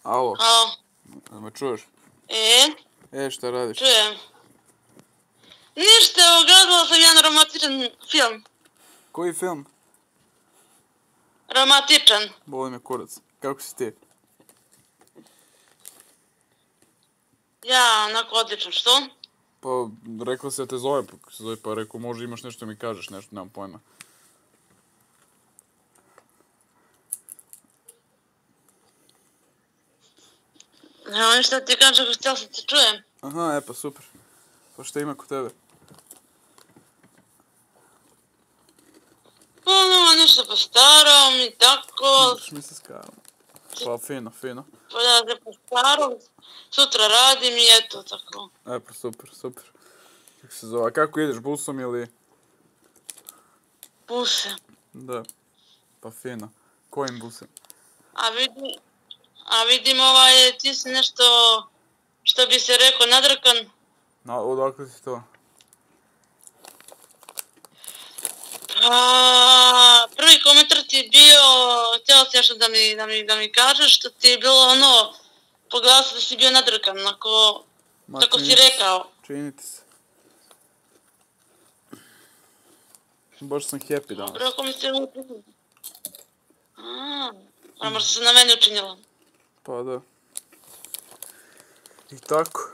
Alo, Alo, jel me čuješ? Šta radiš? čujem. Ništa, ogledala sam jedan romantičan film. Koji film? Romantičan. Boli me kurac. Kako si ti? Ja, onako odličan, što? Pa, rekla se da te zove, pa rekao možda imaš nešto mi kažeš, nešto, nemam pojma. Evo ništa ti kažem, htjela sam te čujem. Aha, pa super. Pa šta ima kod tebe? Pa nema ništa po starom i tako. Ideš mi se skarom. Pa fino. Pa ja se po starom. Sutra radim i eto, tako. Pa super. Kako se zove, a kako ideš, busom ili? Puse. Da. Pa fino. Kojim busem? A vidim ti si nešto, što bi se rekao, nadrkan. Odakle si to? Prvi komentar ti je bio, htjela si nešto da mi kažeš, što ti je bilo ono, po glasu da si bio nadrkan, kako si rekao. Činiti se. Baš sam happy danas. Dobro, ako mi se ovo učinilo. A možda se na meni učinilo. Pa da. I tako.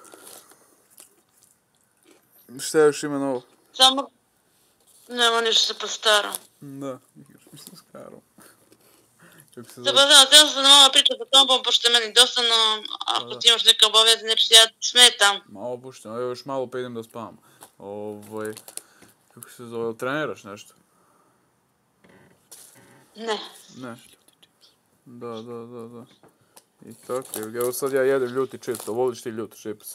Šta još ima novo? Samo, nema ništa se po starom. Da, igraš mi se s Karom. Kako se Da, zove? pa da, htjela sam da malo pričati sa tobom, pošto je meni dosadno, ako ti imaš neke obaveze, neću ja smetam. Ma opušteno, evo još malo pa idem da spavam. Kako se zove, treniraš nešto? Ne. Ne. Da. I tako, evo sad ja jedem ljuti čips, a voliš ti ljuti čips?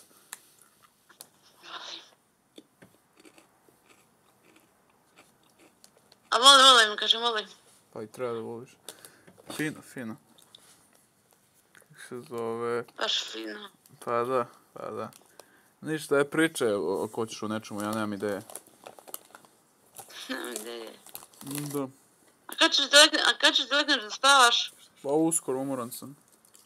A volim, kažem, volim. Pa i treba da voliš. Fino. Kako se zove... Baš fino. Pa da. Ništa, priče ako hoćeš o nečemu, ja nemam ideje. Nemam ideje. Da. A kad ćeš ti legneš da spavaš? Pa uskoro, umoran sam.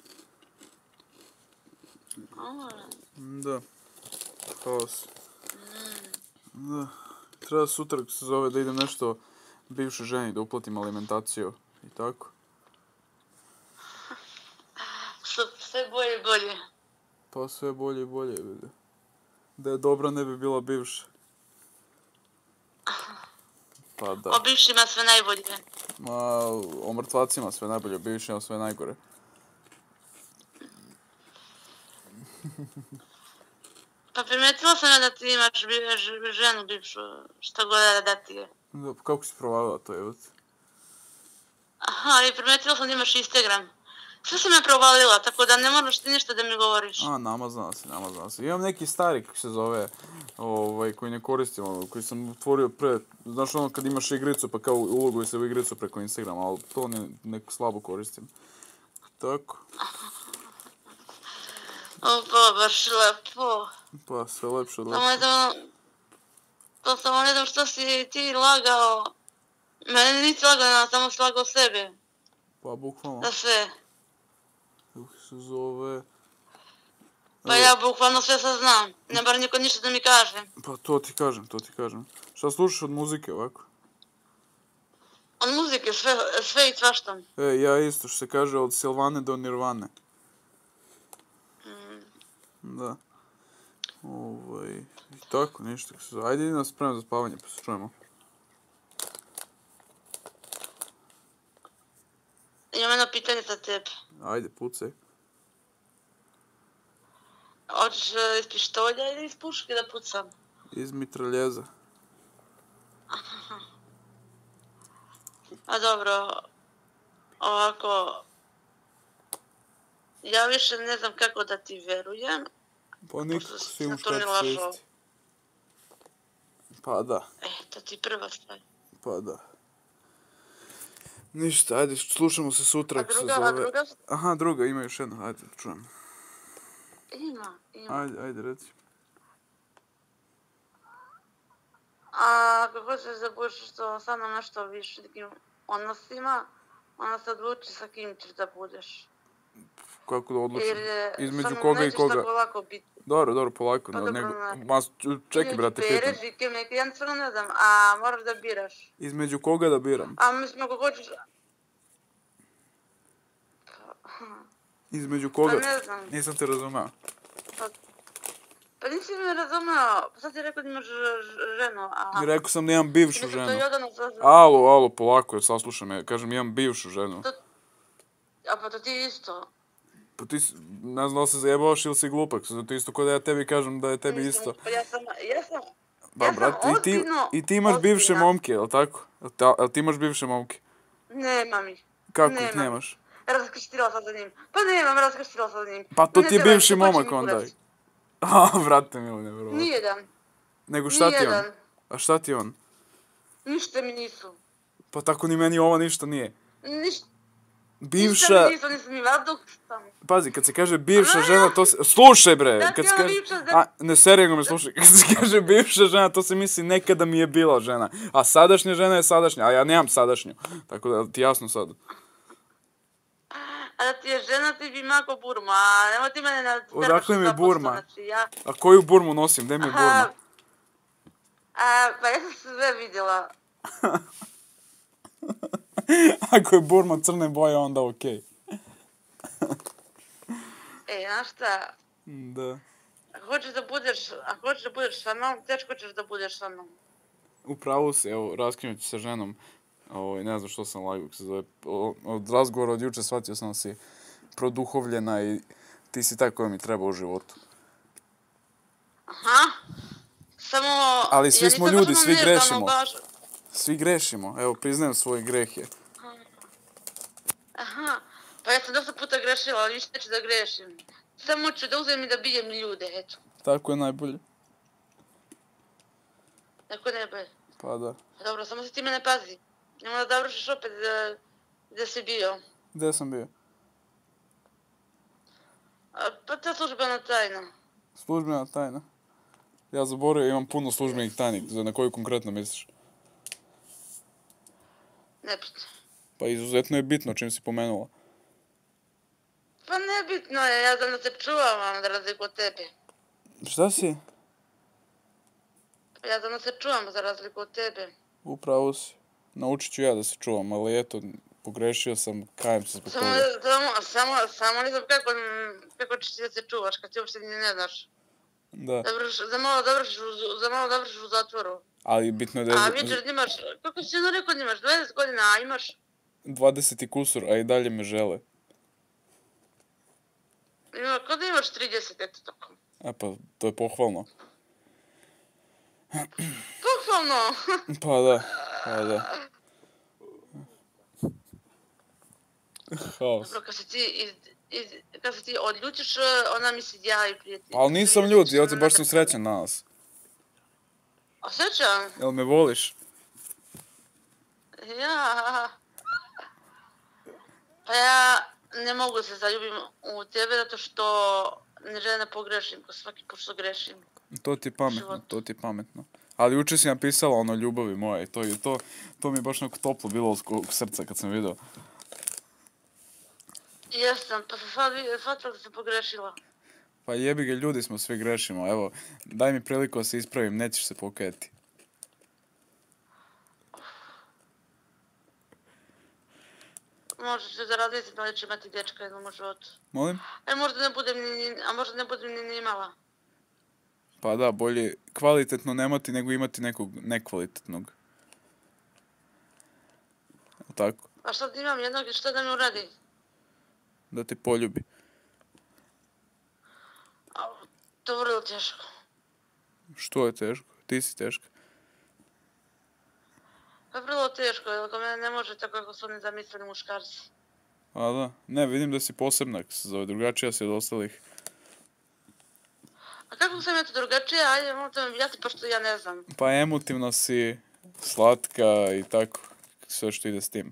Umoran? Da. Haos. Da. Treba sutra, kako se zove, da idem nešto bivšoj ženi, da uplatim alimentaciju. I tako. Sve bolje i bolje. Pa sve bolje i bolje, vidi. Da je dobra, ne bi bila bivša. Pa da. O bivšima sve najbolje. Ma, o mrtvacima sve najbolje, o bivšima sve najgore. Pa primetila sam ja da ti imaš ženu bivšu, šta god da ti je. Da, pa kako si provalila to, evo ti? Aha, ali primetila sam da imaš Instagram. Sve sam ja provalila, tako da ne moraš ti ništa da mi govoriš. Namazala si. Imam neki stari, kako se zove, koji ne koristim, koji sam otvorio pre, znaš ono kad imaš igricu pa kao uloguj se u igricu preko Instagrama, ali to neko slabo koristim. Tako. Opa, baš lepo. Pa sve lepše od lepše. Samo ne znam što si ti lagao. Mene nisi lagao, samo si lagao sebe. Pa bukvalno. Da sve. Kako se zove... Pa ja bukvalno sve sad znam. Ne bar niko ništa da mi kaže. Pa to ti kažem. Šta slušaš od muzike ovako? Od muzike, sve i svašta. Ja isto, što se kaže, od Silvane do Nirvane. Da. I tako, ništa. Ajde, idem da se spremam za spavanje, pa se čujemo. Imam jedno pitanje za tebe. Ajde, pucaj. Hoćeš iz pištolja ili iz puške da pucam? Iz mitraljeza. A dobro, ovako, ja više ne znam kako da ti verujem. Pa nikako, svi muškarci su isti. Pa da. To ti prva stvar. Pa da. Ništa, ajde, slušamo se sutra, ako se zove... A druga? Aha, druga, ima još jedna, ajde, čujem. Ima. Ajde, reci. A ako hoćeš da budeš sa mnom nešto više nekim odnosima, onda se odluči sa kim ćeš da budeš. Kako da odlučim? Ili Između samo koga i nećeš koga? tako lako biti? Dobro, polako. Pa dobro, ne. Čekaj, brate, pitam. Ja stvarno ne znam, a moraš da biraš. Između koga da biram? A mislim, ako hoćeš... Između Pa koga? ne znam. Nisam te razumeo. Pa nisi me razumeo, pa sad ti rekao da imaš ženu, a... Rekao sam da imam bivšu Mislim, to ženu. je odano sasvim... Alo, polako, saslušaj me. Kažem, imam bivšu ženu. A pa to ti isto. Pa ti, ne znam da li se zajebavaš ili si glupak. To isto kao da ja tebi kažem da je tebi Mislim, isto. pa ja sam Ba, brate, i ti imaš bivše momke, jel' tako? Jel' ti imaš bivše momke? Nemam ih. Kako ih nemaš? Raskrstila sam za njim. Pa nemam, raskrstila sam za njim. Pa to ti je bivši momak onda. Vrate mi, nevjerovatno. Nijedan. Nego šta ti on? A šta ti on? Ništa mi nisu. Pa tako ni meni ovo ništa nije. Ništa Bivša... mi nisu, nisam ni vazduh tamo. Pazi, kad se kaže bivša žena, to se... Slušaj bre! Da Kad ti se ona kaže... bivša žena... Ne seri me slušaj. Kad se kaže bivša žena, to se misli nekada mi je bila žena. A sadašnja žena je sadašnja, a ja nemam sadašnju. Tako da ti jasno sad. A da ti je žena, ti bi mako Burma, a nemoj ti mene na... Odakle mi je Burma? A koju Burmu nosim? Gde mi je Burma? Pa ja sam sve vidjela. Ako je Burma crne boje, onda okej. Znaš šta? Da. Ako hoćeš da budeš sa mnom, teško ćeš da budeš sa mnom. Upravo si, evo, raskrinut ću sa ženom. Ne znam što sam lagao, se zove. Od razgovora od juče shvatio sam da si produhovljena i ti si taj koja mi treba u životu. Aha. Samo... Ali svi smo ljudi, svi grešimo. Svi grešimo, evo, priznajem svoje grehe. Aha. Pa ja sam dosta puta grešila, ali više neću da grešim. Samo ću da uzem i da bijem ljude, eto. Tako je najbolje. Tako najbolje. Pa da. Dobro, samo se ti mene pazi. Nemoj da završiš opet gdje si bio. Gdje sam bio? Pa ta službena tajna. Službena tajna? Ja zaboravio, imam puno službenih tajnih. Na koju konkretno misliš? Nebitno. Pa izuzetno je bitno čim si pomenula. Pa nebitno je, ja znam da se čuvam, za razliku od tebe. Šta si? Ja znam da se čuvam, za razliku od tebe. Upravo si. Naučit ću ja da se čuvam, ali eto, pogrešio sam, kajem se zbog toga. Samo ne znam kako ćeš ti da se čuvaš, kad ti uopšte ne znaš. Da. Za malo završiš u zatvoru. Ali bitno je da je... A večer imaš, kako si ono rekao, imaš 20 godina, a imaš... 20 i kusur, a i dalje me žele. Kao da imaš 30, eto tako. Pa, to je pohvalno. Pohvalno! Pa da. Haos. Dobro, kad se ti odljučiš, ona misli ja i prijatelj. Ali nisam ljut, ja ti baš sam srećan danas. A srećan? Jel me voliš? Ja... Pa ja ne mogu se zaljubim u tebe zato što ne želim da pogrešim, ko svaki put što grešim. To ti je pametno. Ali juče si napisala ono ljubavi moje i to mi je baš neko toplo bilo u srca kad sam vidio. Jesam, pa sam shvatila da sam pogrešila. Pa jebi ga, ljudi smo, svi grešimo, evo, daj mi priliku da se ispravim, nećeš se pokajati. Možeš da razmislim da li će imati dječka jednom u životu. Molim? Možda ne budem ni imala. Pa da, bolje kvalitetno nemati nego imati nekog nekvalitetnog. Tako? A šta da imam jednog i šta da mi uradi? Da te poljubi. To je vrlo teško. Što je teško? Ti si teška. Pa vrlo teško, jer ako mene ne može tako kako su oni zamislili muškarci. A da, ne, vidim da si posebna, se zove, drugačija si od ostalih. A kako sam ja to drugačija? Ajde, molim te me objasni, pošto ja ne znam. Pa emotivna si, slatka i tako, sve što ide s tim.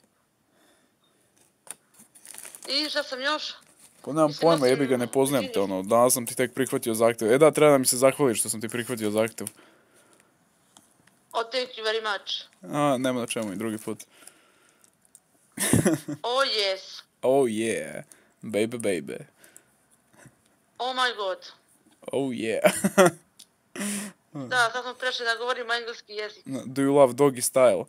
I šta sam još? Pa nemam pojma, jebi ga, ne poznajem te, ono, danas sam ti tek prihvatio zahtev. Da, treba da mi se zahvališ što sam ti prihvatio zahtev. Oh, thank you very much. Nema na čemu i drugi put. Oh, yes. Oh, yeah. Baby, baby. Oh my god. Oh yeah. Da, sad smo prešli da govorimo engleski jezik. Do you love Doggy Style?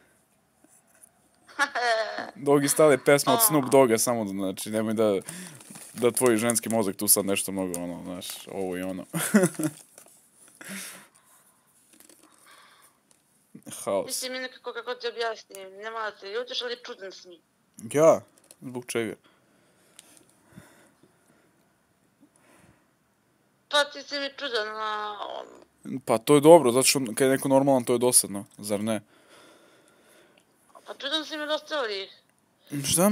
Doggy Style je pesma od Snoop Dogga, samo znači nemoj da tvoj ženski mozak tu sad nešto mnogo ono, znaš, ovo i ono. Haos. Ti si mi nekako, kako ti objasnim, nema da te ljutiš, ali čudan si mi. Ja? Zbog čega? Pa ti si mi čudan, Pa to je dobro, zato što kad je neko normalan to je dosadno, zar ne? pa čudan si mi od ostalih. Šta?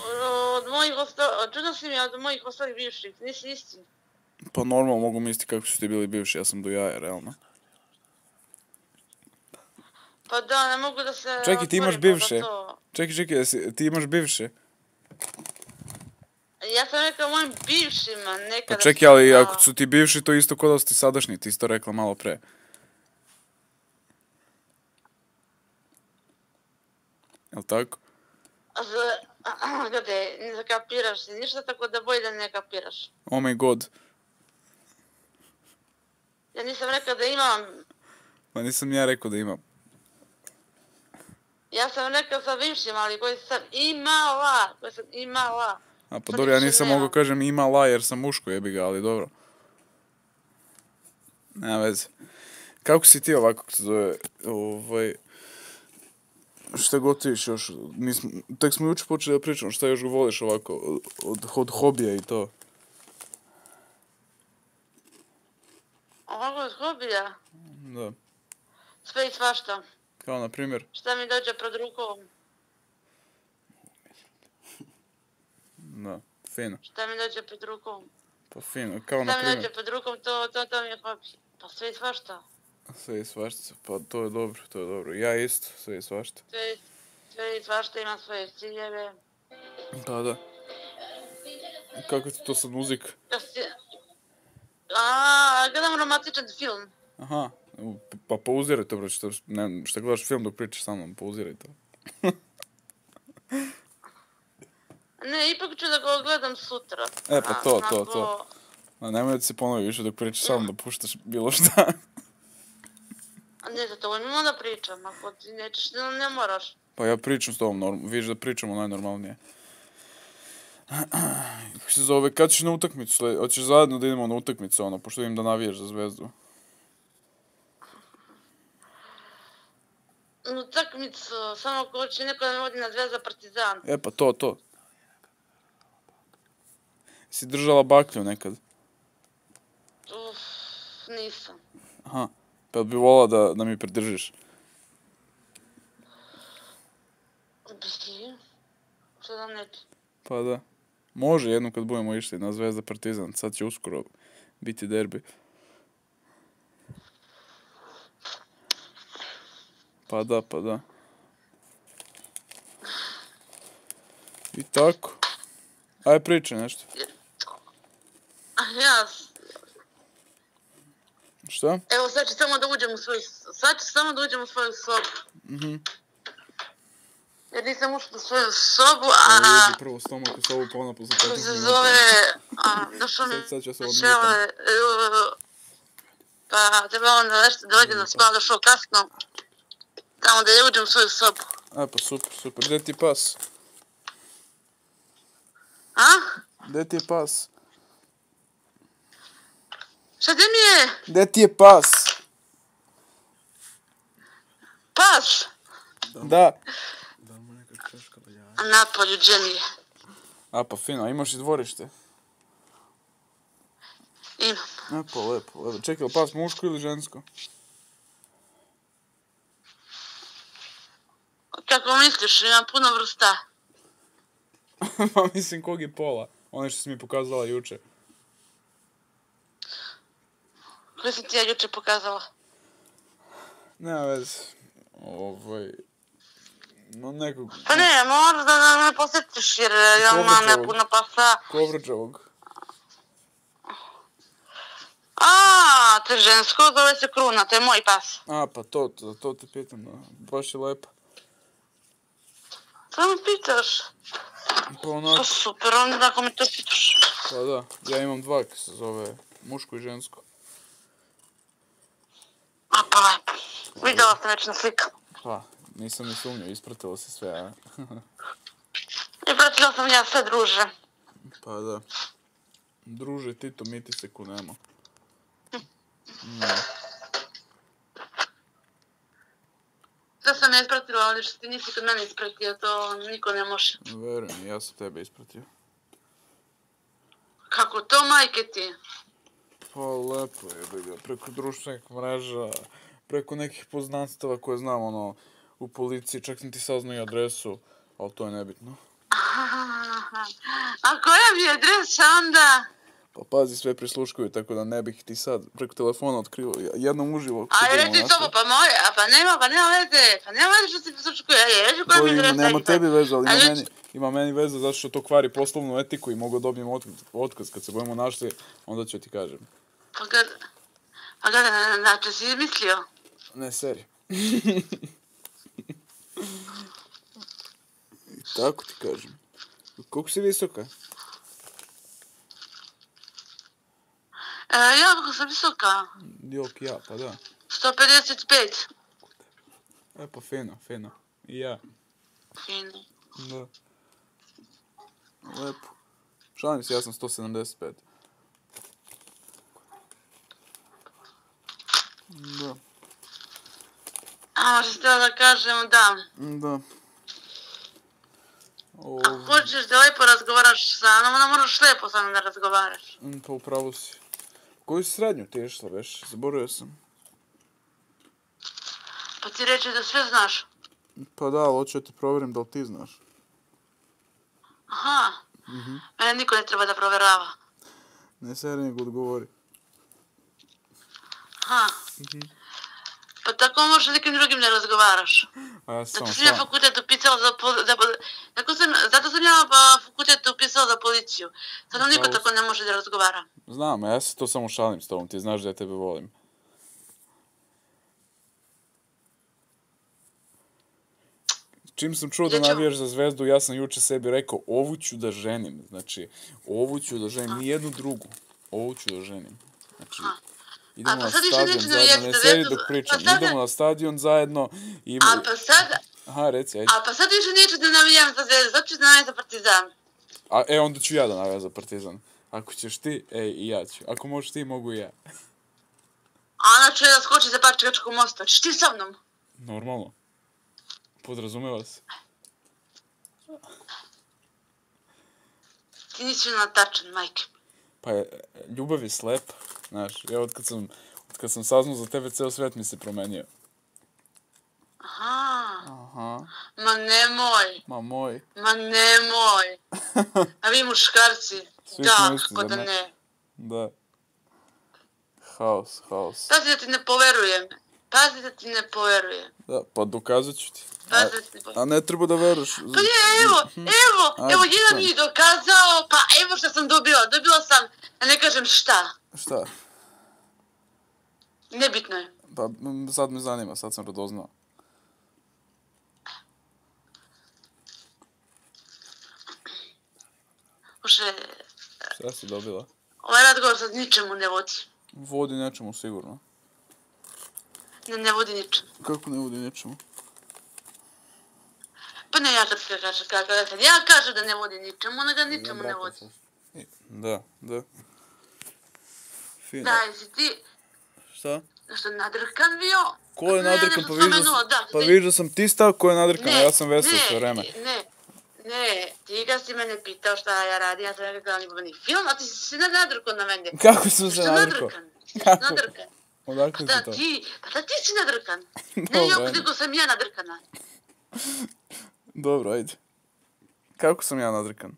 Čudan si mi od mojih ostalih bivših, nisi isti. Pa normalno mogu misliti kako su ti bili bivši, ja sam do jaja, realno. Pa da, ne mogu da se... Čekaj, ti imaš bivše? Čekaj, ti imaš bivše? Ja sam rekao mojim bivšima, nekada... Pa čekaj, ali ako su ti bivši, to isto kod da su ti sadašnji, ti isto rekla malo pre. Jel' tako? Gledaj, ne zakapiraš si ništa, tako da bolje da ne kapiraš. Oh my god. Ja nisam rekao da imam... Pa nisam ja rekao da imam. Ja sam rekao sa bivšima, ali koji sam imala. A pa dobro, ja nisam mogao kažem imala jer sam muško, jebi ga, ali dobro. Nema veze. Kako si ti ovako, kako se zove, šta gotiviš još, tek smo jučer počeli da pričamo, šta još voliš ovako, od hobija i to? Ovako od hobija? Da. Sve i svašta. Kao na primjer? Šta mi dođe pred rukom? Da, fino. Šta mi dođe pred rukom? Pa fino, kao na Šta mi primjer? dođe pred rukom, to mi je hobi. Pa sve i svašta. Sve i svašta, pa to je dobro, to je dobro. Ja isto, sve i svašta. Sve i svašta ima svoje ciljeve. Pa da. Kako ti to sad muzika? Gledam romantičan film. Aha, pa pauziraj to, bro, šta gledaš film dok pričaš sa mnom, pauziraj to. Ne, ipak ću da ga gledam sutra. Pa to. A nemoj da se ponovi više dok pričaš sa mnom da puštaš bilo šta. A ne, za to imamo da pričam, ako ti nećeš, ne moraš. Pa ja pričam s tobom, vidiš da pričamo najnormalnije. Kako se zove, kad ćeš na utakmicu, hoćeš zajedno da idemo na utakmicu, ono, pošto vidim da navijaš za Zvezdu. Utakmicu, samo ako hoće neko da me vodi na Zvezda Partizan. Pa to. Si držala baklju nekad? Nisam. Aha, pa bi volila da mi pridržiš? Bi? Što da ne bi? Pa da. Može jednom kad budemo išli na Zvezda Partizan, sad će uskoro biti derbi. Pa da. I tako. Ajde pričaj nešto. Šta? Evo sad ću samo da uđem u svoju sobu. Jer nisam ušla u svoju sobu, Uđi prvo stomak u sobu, pa ona posle 15 minuta. se zove... Došlo mi... Sad će se odmjetam. Pa treba onda nešto da dođe na spava, došao kasno. Tamo da ja uđem u svoju sobu. Pa super. Gde ti je pas? Gde ti je pas? Šta gde mi je? Gde ti je pas? Pas? Da. Napolju, gdje mi je? Pa fino, a imaš i dvorište? Imam. Pa lepo. Čekaj, je pas muško ili žensko? Kako misliš, imam puno vrsta. Pa mislim, kog je pola? One što si mi pokazala juče. Koje sam ti ja juče pokazala? Nema veze. No nekog... Pa ne, moraš da me posjetiš jer imam nepuno pasa. Kovračevog. To je žensko, zove se Kruna, to je moj pas. Pa to te pitam, baš je lepo. Samo pitaš. Pa onako. Pa super, onda ako me to pitaš. Pa da, ja imam dva koji se zove muško i žensko. A pa lepo. Vidjela sam već na slikama. Pa, nisam ni sumnjao, ispratilo se sve, a? I pratila sam ja sve, druže. Pa da. Druže, Tito, mi ti se kunemo. Sve sam ja ispratila, ali što ti nisi kod mene ispratio, to niko ne može. Verujem, ja sam tebe ispratio. Kako to, majke ti? Pa lepo je, ga, preko društvenih mreža, preko nekih poznanstava koje znam, ono, u policiji, čak sam ti saznao i adresu, ali to je nebitno. A koja mi je adresa onda? Pa pazi, sve prisluškuju, tako da ne bih ti sad preko telefona otkrio jednom uživo. A reci sobo, pa moja, pa nema veze što se prisluškuje, reći koja mi je adresa. Nema tebi veze, ali ima meni veze zato što to kvari poslovnu etiku i mogu dobijem otkaz. Kad se budemo našli, onda ću ti kažem. Pa ga, znači si mislio? Ne, seri. I tako ti kažem. Koliko si visoka? Ja kako sam visoka? Jok, ja, pa da. 155. Pa fino. I ja. Fino. Da. Lepo. Šalim se, ja sam 175. Da. A, što ste da kažemo, da. Da. Ako hoćeš da lepo razgovaraš sa mnom, onda moraš lepo sa mnom da razgovaraš. Pa upravo si. Koju srednju ti je išla, već? Zaboravio sam. Pa ti reći da sve znaš. Pa da, ali hoću da te provjerim da li ti znaš. Aha. Mene niko ne treba da provjerava. Ne seri, nego odgovori. Aha. Pa tako možeš nekim drugim da razgovaraš. A ja sam Zato sam ja fakultet upisala zato sam ja fakultet upisala za policiju. Sad nam niko tako ne može da razgovara. Znam, ja se to samo šalim s tobom, ti znaš da ja tebe volim. Čim sam čuo da navijaš za Zvezdu, ja sam juče sebi rekao, ovu ću da ženim. Znači, ovu ću da ženim, nijednu drugu. Ovu ću da ženim. Znači, idemo na stadion zajedno, ne sedi dok pričam. Idemo na stadion zajedno i... A pa sad... Aha, reci, ajde. A pa sad više neću da navijam za Zvezdu, sad ću da navijam za Partizan. Onda ću ja da navijam za Partizan. Ako ćeš ti, i ja ću. Ako možeš ti, mogu i ja. Ana će da skoči za Pačkačkog mosta, ćeš ti sa mnom? Normalno. Podrazumeva se. Ti nisi na tačan, majke. Pa ljubav je slepa, znaš. Ja od kad sam saznao za tebe, ceo svet mi se promenio. Aha. Ma nemoj. Ma nemoj. A vi muškarci. Da, kako da ne. Da. Haos. Pazi da ti ne poverujem. Da, pa dokazat ću ti. A ne treba da veruješ. Pa je, evo, jedan mi je dokazao, pa evo što sam dobila. Dobila sam, da ne kažem šta. Šta? Nebitno je. Pa sad me zanima, sad sam radoznao. Bože... Šta si dobila? Ovaj razgovor sad ničemu ne vodi. Vodi nečemu sigurno. Ne vodi ničemu. Kako ne vodi nečemu? Pa ne, ja kad ja kažem da ne vodi ničemu, onda ga ničemu ne vodi. Da. Fino. Da, jesi ti... Šta? Nešto nadrkan bio? Ko je nadrkan? Pa vidio sam ti stav ko je nadrkan, a ja sam vesel sve vreme. Ne, ti ga si mene pitao šta ja radim, ja sam rekao ljubavni film, a ti si se nadrkan na mene. Kako sam se nadrkao? Nadrkan. Odakle ti to? Pa da ti si nadrkan. Ne ja, nego sam ja nadrkana. Dobro, ajde. Kako sam ja nadrkan?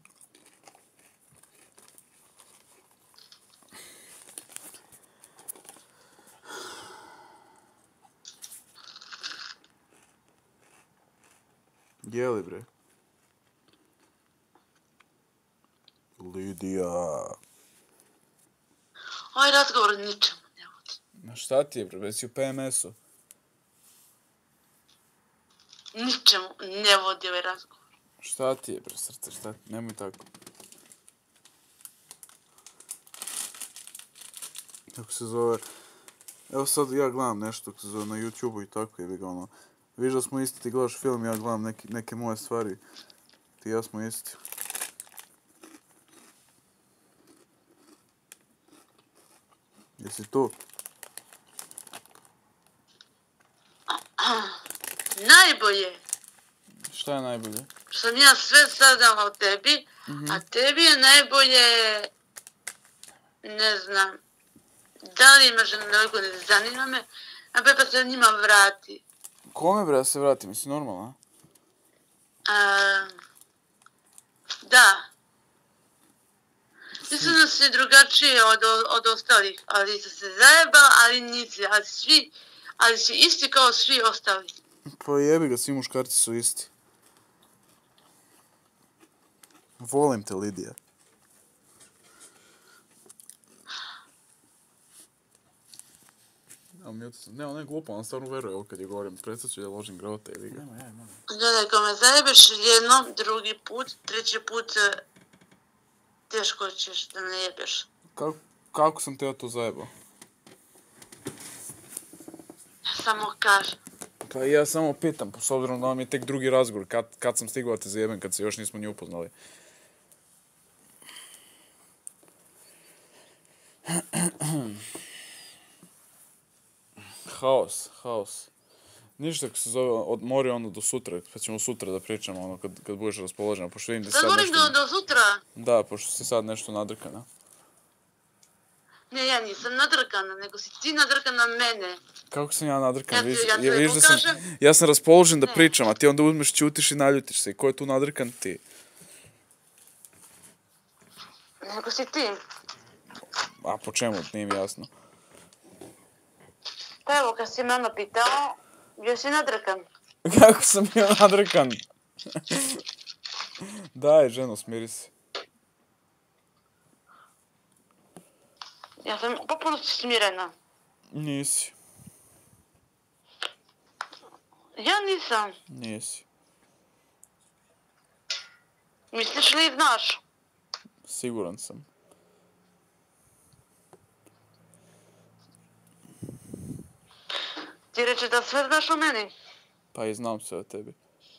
Jeli, bre? Lidija. Ovaj razgovor ničemu ne vodi. Na šta ti je, bre? Već si u PMS-u. Ničemu ne vodi ovaj razgovor. Šta ti je bre srce, šta ti, nemoj tako. Kako se zove, evo sad ja gledam nešto kako se zove na YouTubeu i tako jebi ga ono. Viš da smo isti, ti gledaš film, ja gledam neke moje stvari. Ti i ja smo isti. Jesi tu? Najbolje. Šta je najbolje? Što sam ja sve saznala o tebi, a tebi je najbolje, ne znam, da li imaš mnogo, ne zanima me, a pa se njima vrati. Kome bre da se vrati, misli normalno, a? Da. Mislim da si drugačije od ostalih, ali si se zajebala, ali nisi, ali si isti kao svi ostali. Pa jebi ga, svi muškarci su isti. Volim te, Lidija. Ne, ne glupo, on stvarno veruje ovo kad je govorim. Prestat ću da ložim grote, jebi ga. Gledaj, ako me zajebeš jednom, drugi put, treći put, teško ćeš da ne jebeš. Kako sam te ja to zajebao? Samo kažem. Pa ja samo pitam, s obzirom da vam je tek drugi razgovor, kad sam stigao da te zajebem, kad se još nismo ni upoznali. Haos. Ništa ako se zove, odmori ono do sutra, pa ćemo sutra da pričamo ono kad budeš raspoložena, pošto vidim da si sad nešto... Da govorim do sutra? Da, pošto si sad nešto nadrkana. Ne, ja nisam nadrkana, nego si ti nadrkana mene. Kako sam ja nadrkan? Ja ja sam raspoložen da pričam, a ti onda uzmeš, ćutiš i naljutiš se. I ko je tu nadrkan? Ti. Nego si ti. A po čemu? Nije mi jasno. Pa evo, kad si mama pitala, bio si nadrkan. Kako sam bio nadrkan? Daj, ženo, smiri se. Ja sam potpuno smirena. Nisi. Ja nisam. Nisi. Misliš li znaš? Siguran sam. Ti reče da sve znaš o meni? Pa i znam sve o tebi.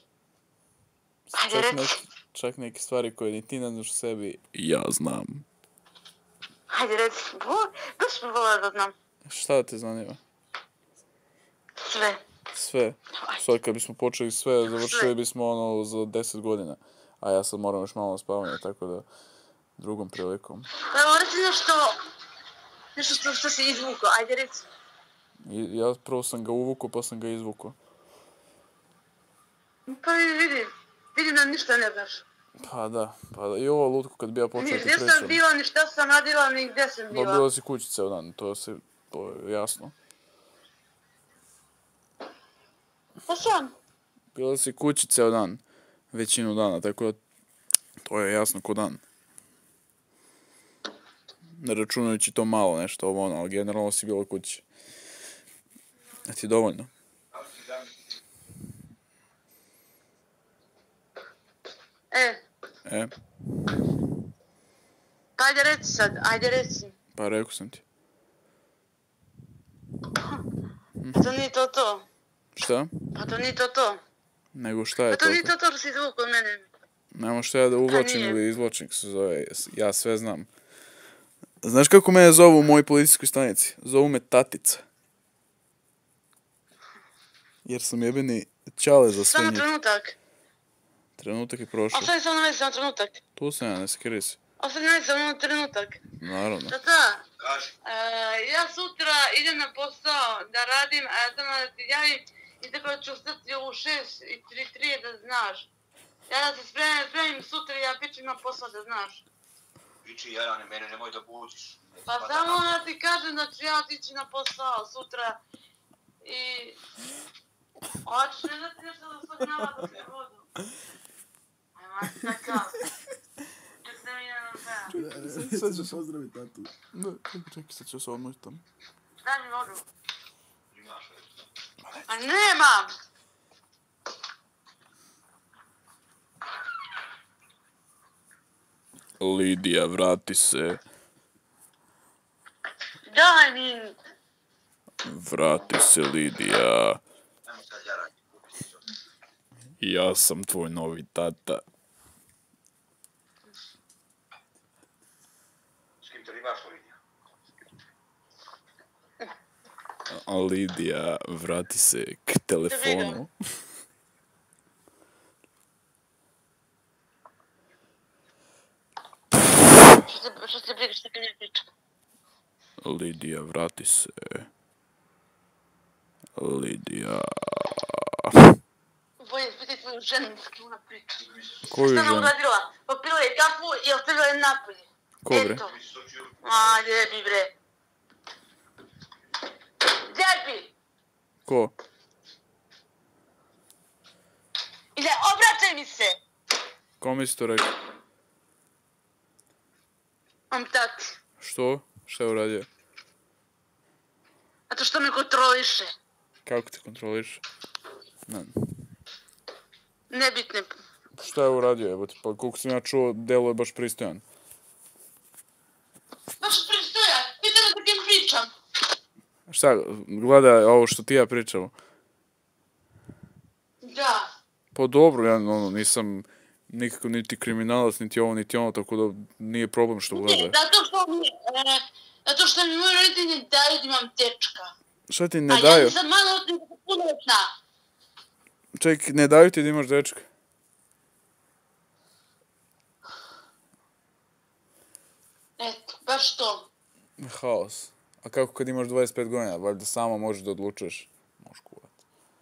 Hajde reci. Čak neke stvari koje ni ti ne znaš o sebi, ja znam. Hajde reci, baš mi volila da znam. Šta da te zanima? Sve. Sve? Sad kad bismo počeli sve, završili bismo ono za 10 godina. A ja sad moram još malo na spavanje, tako da drugom prilikom. Pa evo reci nešto što si izvukao, ajde reci. Ja prvo sam ga uvukao, pa sam ga izvukao. Pa vidim da ništa ne znaš. Pa da. I ovo lutko kad bi ja počeo ti Ni pričam. gdje sam bila, ni šta sam radila, ni gdje sam bila. Bila si kući ceo dan, to je jasno. Pa sam? Bila si kući ceo dan, većinu dana, tako da to je jasno ko dan. Ne računajući to malo nešto ovo ono, ali generalno si bila kući. A ti dovoljno? Pa ajde reci sad, ajde reci. Pa rekao sam ti. To nije to. Šta? Pa to nije to. Nego šta je to? Pa to nije to što si izvukao od mene. Nemo šta ja da uvlačim ili izvlačim, kako se zove, ja sve znam. Znaš kako mene zovu u mojoj policijskoj stanici? Zovu me Tatica. Jer sam jebeni čale za sve njih. Samo trenutak. Trenutak je prošao. Ostani samo na vezi, samo trenutak. Tu sam ja, ne skri se. Ostani na vezi, samo trenutak. Naravno. Tata, ja sutra idem na posao da radim, a ja tamo da ti javim i tako ću stati u 6:33 da znaš. Ja da se spremim sutra i ja pičem na posao da znaš. Piči Jarane, mene nemoj da budiš. Pa samo da ti kažem da ću ja otići na posao sutra i... Hoćeš ne da ti nešto da svoj nama da se vodu? Ajmo, ajde takav. Ček se mi jedan da. Sad ću pozdraviti tatu. Čekaj, sad ću se odmojiti tamo. Daj mi vodu. Imaš već. A nemam! Lidija, vrati se. Daj mi. Vrati se, Lidija. Nemo sad jarati. Ja sam tvoj novi tata. S kim te imaš, Lidija? A Lidija, vrati se k telefonu. Što se brigaš, što ne pričam? Lidija, vrati se. Lidija. Bolje spiti tvoju ženu, s kim ona priča. Koju Šta nam ženu? uradila? Popila je kafu i ostavila je napolje. Ko bre? Eto. A, debi bre. Debi! Ko? Ide, obraćaj mi se! Kome si to rekao? Mam tati. Što? Šta je uradio? Zato što me kontroliše. Kako te kontroliš? Ne. Nebitne. Šta je uradio, evo ti, pa koliko sam ja čuo, delo je baš pristojan. Baš pristoja, pitam da kim pričam. Šta, gledaj ovo što ti ja pričamo. Da. Pa dobro, ja nisam nikako niti kriminalac, niti ovo, niti ono, tako da nije problem što Ne, gledaj. zato što mi moji roditelji ne daju da imam dečka. Šta ti ne A ja daju? nisam malo od njega punoljetna. Ček, ne daju ti da imaš dečka? Eto, baš to. Haos. A kako kad imaš 25 godina, valjda sama možeš da odlučuješ? Možeš kuvat.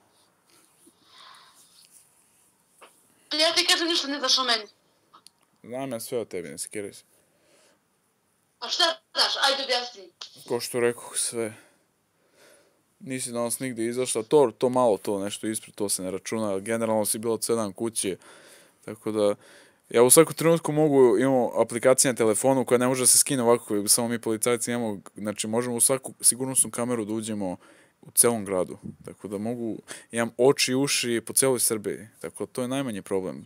Ja ti kažem ništa ne daš o meni. Znam ja sve o tebi, ne skiraj se. A šta daš? Ajde objasni. Ko što rekoh, sve. Nisi danas nigdje izašla, to malo to nešto ispred, to se ne računa, generalno si bila cijel dan kući, tako da, ja u svakom trenutku imamo aplikacije na telefonu koja ne može da se skine ovako, koji samo mi policajci imamo, znači možemo u svaku sigurnosnu kameru da uđemo u celom gradu, tako da imam oči i uši po cijeloj Srbiji, tako da to je najmanji problem.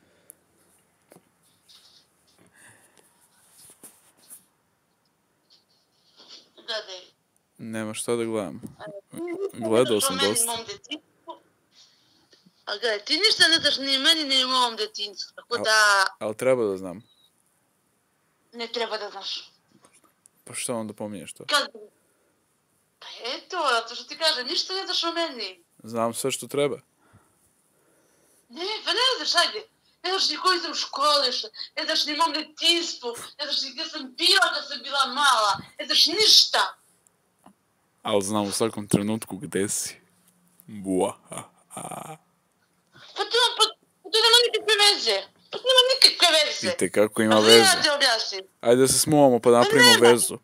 Gledaj. Nema šta da gledam. Gledao sam dosta. A gledaj, ti ništa ne daš ni meni ni mom detinjstvu, tako da Ali treba da znam. ne treba da znaš. Pa šta onda pominješ to? Kad... Pa eto, zato što ti kaže, ništa ne daš o meni. Znam sve što treba. Ne, pa ne znaš, ajde. Ne znaš ni koji sam u školi, ne znaš ni mom detinjstvu, ne znaš ni gdje sam bila kad sam bila mala, ne znaš ništa. Ali znam u svakom trenutku gde si. Pa to nema nikakve veze. Pa to nema nikakve veze. Vidite kako ima Pa veze. ja ti objasnim. Ajde da se smuvamo pa napravimo nema. vezu.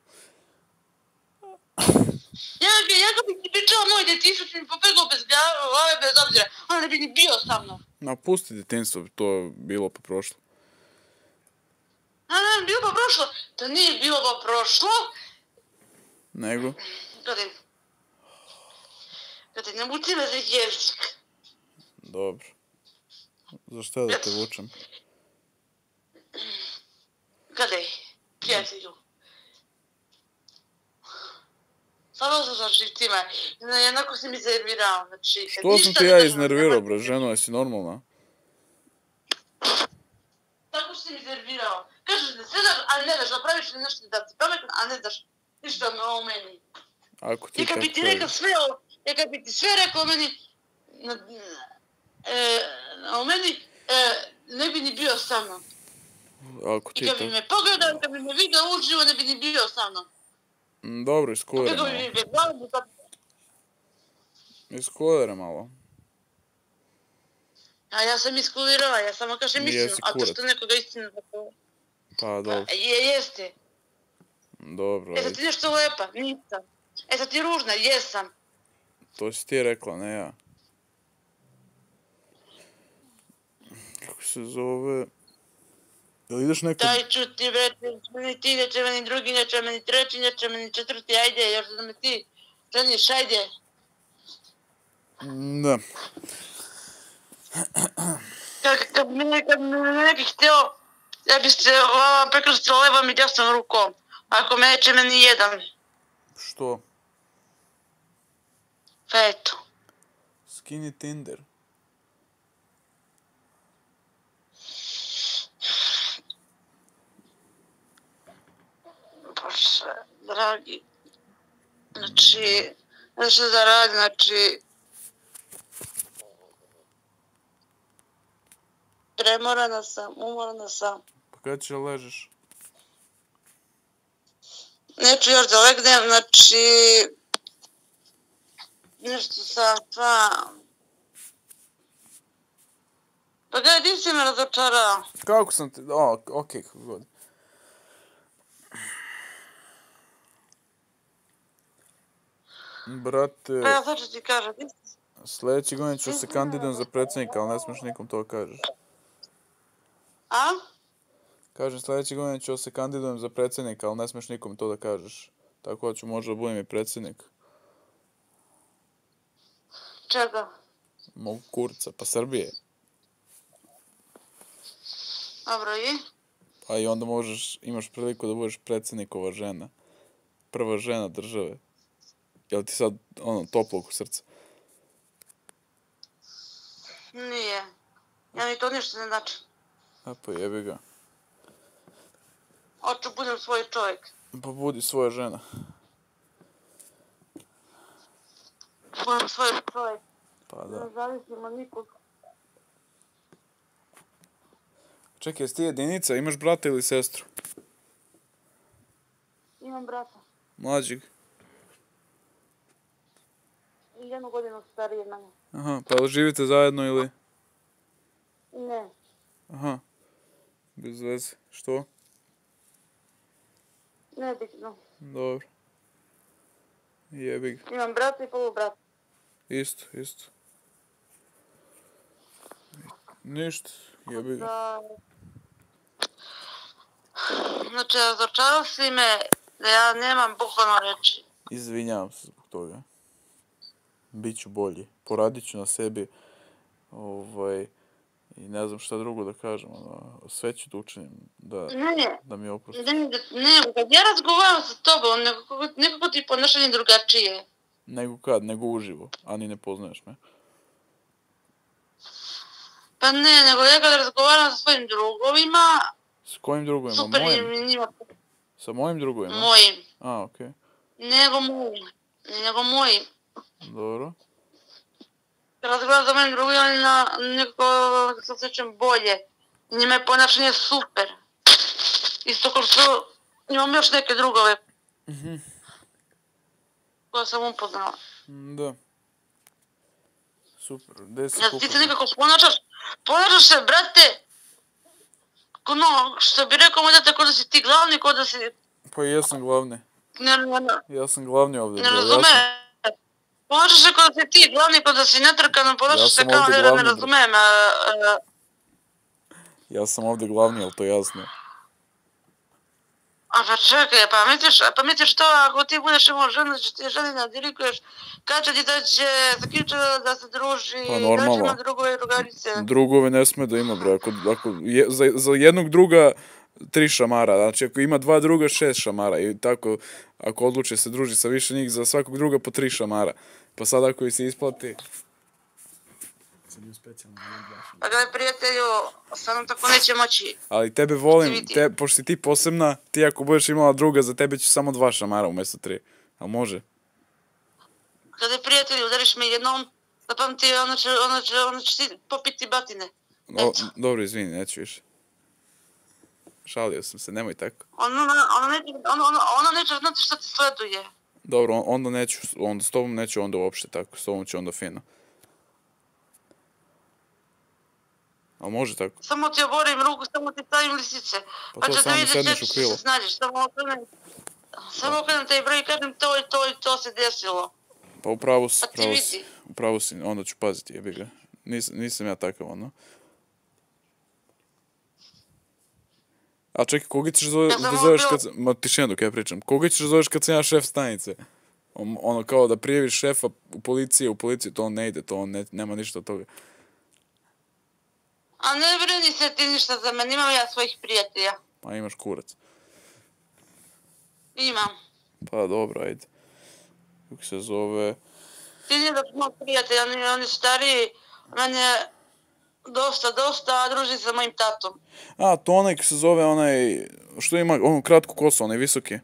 Ja kad bi ti pričala moj detinjstvo, ti mi popegao bez obzira. Ono ne bi ni bio sa mnom. Napusti detinjstvo, to je bilo pa prošlo. Ne, bilo pa prošlo. To nije bilo pa prošlo. Nego? Gledaj, ne muci me za jezik. Dobro. Zašto ja da te vučem? Gledaj, prijatelju. Samo sam sa šiftima. Jednako si mi iznervirao. Znači, Što sam ti ja iznervirao, bre, ženo, jesi normalna? Tako si mi iznervirao. Kažeš da sve daš, ali ne daš, napraviš li nešto da ti pametno, a ne daš ništa o meni. Ako ti Ja tako kad bi ti rekao kažeš. sve ja kad bi ti sve rekao o meni, o meni, ne bi ni bio sa mnom. Ako ti I kad bi tako... me pogledao, kad bi me vidio uživo, ne bi ni bio sa mnom. Dobro, iskulere Kako bi malo. mi gledao, pa... Iskulere malo. A ja sam iskulirala, ja samo kažem istinu, Jesi a to kurac. što nekoga istina za to... Pa dobro. Jeste. Dobro, Sad ti nešto lepa, nisam. Sad ti ružna, jesam. to si ti rekla, ne ja. Kako se zove... Jel ideš nekad... Daj čuti bre, neće meni ti, neće meni drugi, neće meni treći, neće meni četvrti, ajde, još da me ti ženiš, ajde. Da. Kad bi me neki htio Ja bi se vama prekrstila levom i desnom rukom. Ako me neće meni jedan. Što? Pa eto. Skini Tinder. Bože, dragi. Znači, ne što da radi, znači... Premorana sam, umorana sam. Pa kada će ležeš? Neću još da legnem, znači... Nešto sam, pa... Pa gledaj, di si me razočarao? Kako sam te... okej, kako god. Brate, Pa ja sad ću ti kažem, di si? sljedeći godin ću se kandidujem za predsjednika, ali ne smiješ nikom to kažeš. A? Kažem, sljedeći godin ću se kandidujem za predsjednika, ali ne smiješ nikom to da kažeš. Tako da ću možda da budem i predsjednik. Čega? Mog kurca, pa Srbije. Dobro, i? A i onda imaš priliku da budeš predsjednikova žena. Prva žena države. Jel ti sad, toplo oko srca? Nije. Ja mi to ništa ne znači. A pa jebi ga. Hoću budem svoj čovjek. Pa budi svoja žena. Budem svoj čovjek. Pa da. Ne zavisim od nikog. Čekaj, jesi ti jedinica? Imaš brata ili sestru? Imam brata. Mlađeg? I 1 godinu stariji od mene. Aha, pa jel živite zajedno ili? Ne. Aha. Bez veze. Što? Nebitno. Dobro. Jebi ga. Imam brata i polubrata. Isto. Ništa. Jebi ga. Da... Znači, razočarao si me da ja nemam bukvalno reći. Izvinjavam se zbog toga. Biću bolji. Poradit ću na sebi. I ne znam šta drugo da kažem. Sve ću da učinim da mi oprosti. Ne, kad ja razgovaram sa tobom, nekako ti ponašanje drugačije. Nego kad? Nego uživo. A ni ne poznaješ me. Pa ne, nego ja kad razgovaram sa svojim drugovima... S kojim drugovima? Super Mojim? je njima... Sa mojim drugovima? Mojim. A, okej. Nego mojim. Dobro. Kad razgovaram sa mojim drugovima, nekako se osjećam bolje. Njima je ponašanje super. Isto kao što imam još neke drugove. Koje sam upoznala. Da. Super. Gde si Ja ti se nekako ponašaš se, brate, što bi rekao moj dete, ko da si ti glavni, ko da si... Pa jesam glavni. Ja sam glavni ovdje. Ne razumem. Ponašaš se ko da si ti glavni, ko da si netrkano, ponašaš se kao ne razumem. Ja sam ovdje glavni, ali to je jasno. A pa čekaj, pa misliš to, ako ti budeš imao ženu, da će ti ženi nadirikuješ, kad će ti da će zaključiti da se druži, Pa normalno. da će ima drugove i drugarice. Drugove ne sme da ima, bre. Za jednog druga 3 šamara, znači ako ima 2 druga 6 šamara i tako, ako odluče se druži sa više njih, za svakog druga po 3 šamara. Pa sad ako se isplati... Pa gledaj prijatelju, stvarno tako neće moći. Ali tebe volim, pošto si ti posebna, ti ako budeš imala druga, za tebe ću samo 2 šamara umjesto 3. Ali može? Gledaj prijatelju, udariš me jednom, zapamti, ono će ti popiti batine. Dobro, izvini, neću više. Šalio sam se, nemoj tako. Ona neće znati šta ti sleduje. Dobro, onda neću, s tobom neću onda uopšte tako, s tobom ću onda fino. Ali može tako? Samo ti oborim ruku, samo ti stavim lisice. Pa to samo mi sedneš u krilo. Se snađeš, samo okrenem te i broj i kažem to i to i to se desilo. Pa upravo si, onda ću paziti, jebi ga. Nisam ja takav, ono. A čekaj, koga ćeš da zoveš kad... Ma tišina dok ja pričam. Koga ćeš da zoveš kad sam ja šef stanice? Ono kao da prijaviš šefa u policiji, to on ne ide, to on nema ništa od toga. A ne brini se ti ništa za mene, imam ja svojih prijatelja. Pa imaš kurac. Imam. Pa dobro, ajde. Kako se zove... Ti nije da smo prijatelji, oni stariji, on je dosta, a druži sa mojim tatom. A, to onaj kako se zove, onaj... Što ima onu kratku kosu, onaj visoki.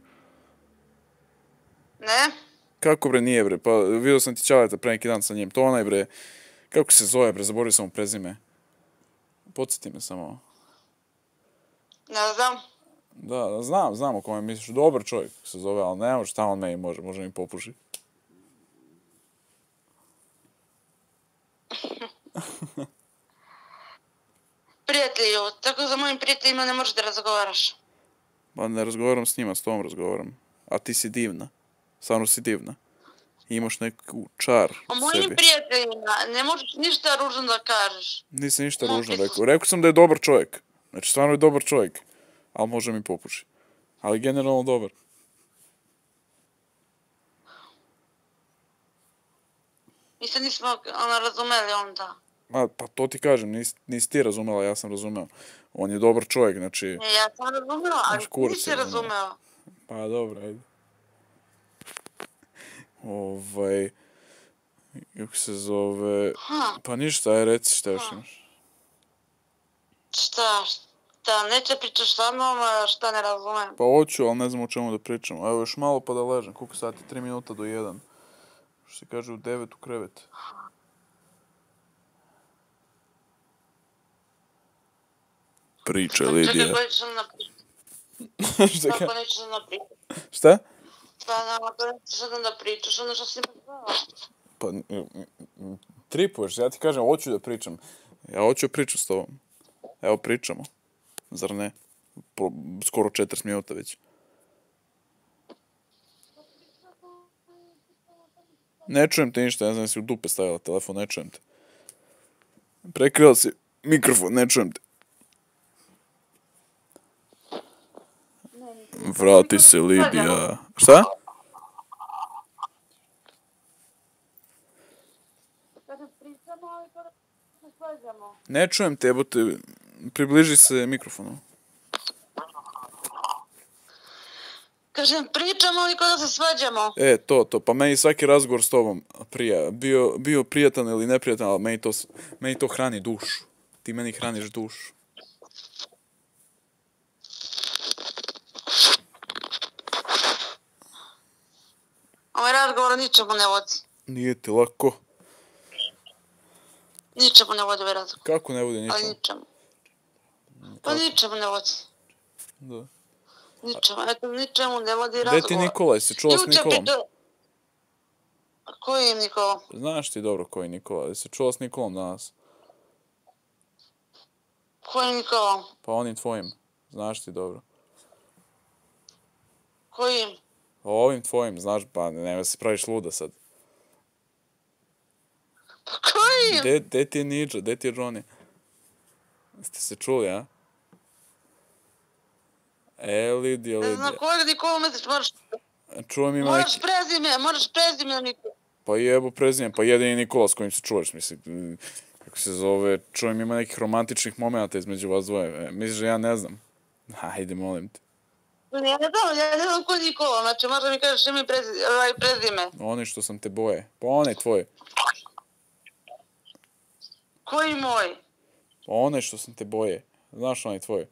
Ne? Kako bre, nije bre, pa vidio sam ti Ćaleta pre neki dan sa njim. To onaj bre... Kako se zove bre, zaboravio sam mu prezime. Podsjeti me samo. Ne znam. Da, znam o kome misliš. Dobar čovjek se zove, ali ne može, šta on meni može mi popuši. Prijatelju, tako za mojim prijateljima ne možeš da razgovaraš. Pa ne razgovaram s njima, s tom razgovaram. A ti si divna. Stvarno si divna. Imaš neku čar O u mojim sebi. prijateljima ne možeš ništa ružno da kažeš. Nisam ništa Mom ružno prisustvu. rekao. Rekao sam da je dobar čovjek. Znači, stvarno je dobar čovjek. Ali može mi popuši. Ali generalno dobar. Mi se nismo razumeli onda. Pa to ti kažem, nisi ti razumela, ja sam razumeo. On je dobar čovjek, znači... Ne, ja sam razumela, ali kurac nisi je razumeo. razumela. Pa dobro, ajde. Kako se zove... Pa ništa, aj reci šta još imaš. Šta, neće pričaš sa mnom, a šta ne razumem. Pa hoću, ali ne znam o čemu da pričamo. Evo još malo pa da ležem. Koliko sati? 3 minuta do 1. Što se kaže u 9 u krevet. Pričaj, Lidija. Čekaj, koji ćeš nam pričati? Šta Kako nećeš nam pričati? Šta? Ako nećeš nam da pričaš, ono što si me znala. Pa, tripuješ, ja ti kažem, hoću da pričam. Ja hoću da pričam s tobom. Evo, pričamo. Zar ne? Skoro 40 minuta već. Ne čujem te ništa, ne znam, jesi u dupe stavila telefon, ne čujem te. Prekrila si mikrofon, ne čujem te. Vrati se, Lidija. Šta? Kada pričamo, ali kada se svađamo. Ne čujem te, evo te, približi se mikrofonu. Kažem, pričamo ali kada se svađamo. To, pa meni svaki razgovor s tobom prija, bio prijatan ili neprijatan, ali meni to hrani dušu. Ti meni hraniš dušu. Ovaj razgovor ničemu ne vodi. Nije ti lako. Ničemu ne vodi ovaj razgovor. Kako ne vodi Ali ničemu? ničemu. Pa ničemu ne vodi. Da. Ničemu ne vodi Gde razgovor. ti Nikola, jesi čula s Nikolom? Kojim Nikolom? Znaš ti dobro koji je Nikola, jesi čula s Nikolom danas? Kojim Nikolom? Pa onim tvojim, znaš ti dobro. Kojim? Ovim tvojim, znaš, pa nema se praviš luda sad. Pa kojim? Gde ti je Nidža, gde ti je Johnny? Ste se čuli, a? Lidija. Ne znam kojeg Nikola misliš, Čujem ima neki... moraš prezime Nikola. Pa jebo prezime, pa jedini Nikola s kojim se čuješ, mislim. Kako se zove, čujem ima nekih romantičnih momenta između vas dvoje. Misliš da ja ne znam? Hajde, molim te. Ja ne znam koji je Nikola, znači možda mi kažeš ime prezime. Oni što sam te boje. Pa onaj tvoj. Koji moj? Pa onaj što sam te boje. Znaš onaj tvoj.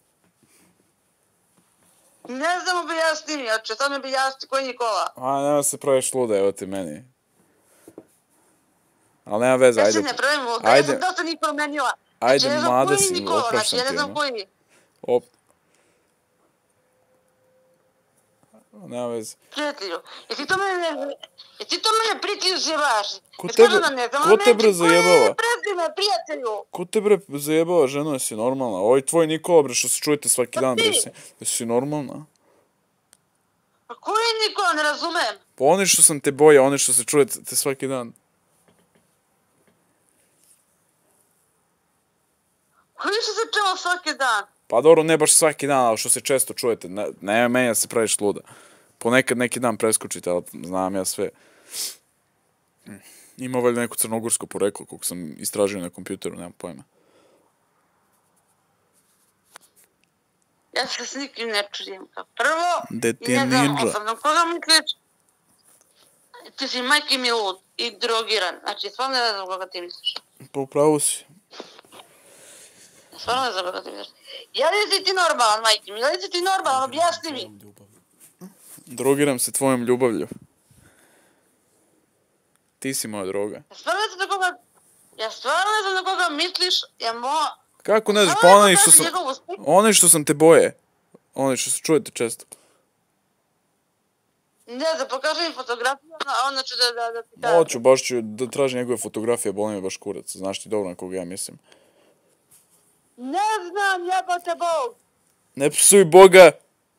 Ne znam objasni mi, znači sad mi objasni koji je Nikola. A, nema se praviš luda, evo ti meni. Ali nema veze, ajde. Ja se ne pravim luda, ja sam dosta njih promenila. Ajde, Znači, ne znam mlada koji je si, Nikola, znači opraštam ja ne ti, znam ono. koji je. Op. Nema veze. Prijatelju, jesi to mene prijatelju zjebaš? Ko te bre zajebava? Koje prezime, prijatelju? Ko te bre zajebava, ženo, jesi normalna? Ovaj tvoj Nikola, bre, što se čujete svaki dan, bre, jesi normalna? Pa koji je Nikola, ne razumem? Pa oni što sam te boja, oni što se čujete svaki dan. Koji što se čuo svaki dan? Pa dobro, ne baš svaki dan, ali što se često čujete. Ne, meni da se praviš luda. Ponekad neki dan preskočite, ali znam ja sve. Ima valjda neko crnogorsko poreklo, koliko sam istražio na kompjuteru, nemam pojma. Ja se s nikim ne čudim. Kao prvo, Da i ti je ne znam ninja. osobno koga misliš, ti si majke mi lud i drogiran. Znači, stvarno ne znam koga ti misliš. Pa upravo si. Stvarno ne znam koga ti misliš. Je li si ti normalan, majke mi? Je li si ti normalan? Objasni mi. Drogiram se tvojom ljubavlju. Ti si moja droga. Ja stvarno ne znam na koga misliš, Kako ne znaš, pa Samo onaj da što kažem sam... njegovu sliku. Onaj što sam te boje. Onaj što se čujete često. Ne znam, pokaži mi fotografiju, a onda ću da ti kažem. Hoću, baš ću da tražim njegove fotografije, boli me baš kurac. Znaš ti dobro na koga ja mislim. Ne znam, jebote Bog. Ne psuj Boga!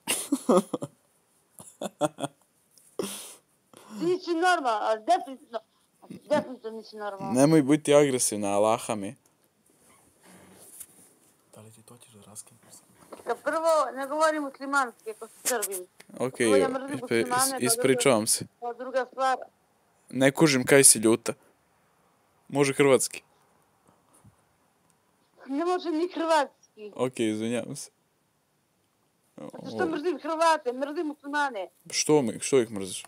Ti si normalan, definitivno nisi normalan. Nemoj biti agresivna, Allaha mi. Da li ti to ćeš da raskineš? Kao prvo, ne govori muslimanski ako si Srbin. Okej, Ovo ja mrzim muslimane, ispričavam se. To druga stvar. Ne kužim kaj si ljuta. Može hrvatski. Ne može ni hrvatski. Okej, izvinjavam se. Zato što mrzim Hrvate, mrzim muslimane. Što ih mrziš?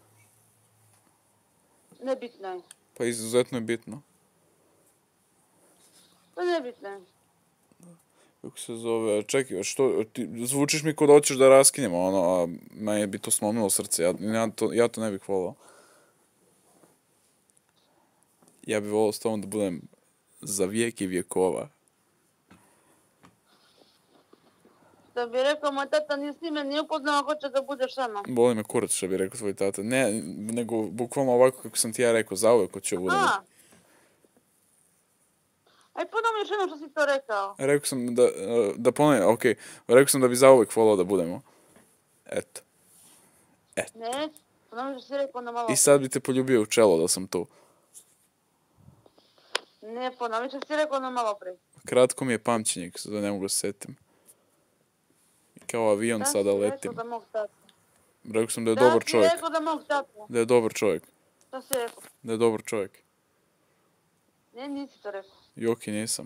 Nebitno je. Pa izuzetno je bitno. To nebitno je. Kako se zove, čekaj, što, zvučiš mi kod hoćeš da raskinemo, ono, a meni bi to slomilo srce, ja to ne bih volao. Ja bih volao s tobom da budem za vijek i vjekova. Da bi rekao, moj tata nije s njime, nije upoznao, hoće da budeš sa mnom. Boli me kurac što bi rekao tvoj tata. Ne, nego bukvalno ovako kako sam ti ja rekao, zauvek hoću da budem. Aj ponovno još jednom što si to rekao. Rekao sam da ponovim, okej, rekao sam da bi zauvek volao da budemo. Eto. Ne, ponovno što si rekao na malo. I sad bi te poljubio u čelo da sam tu. Ne, ponovno što si rekao na malo pre. Kratko mi je pamćenje, da ne mogu se setim. Kao avion sada letim. Rekao da mog tata. Rekao sam da je dobar čovjek. Da si rekao da mog tata. Da je dobar čovjek. Šta si rekao? Da je dobar čovjek. Ne, nisi to rekao. Joki nisam.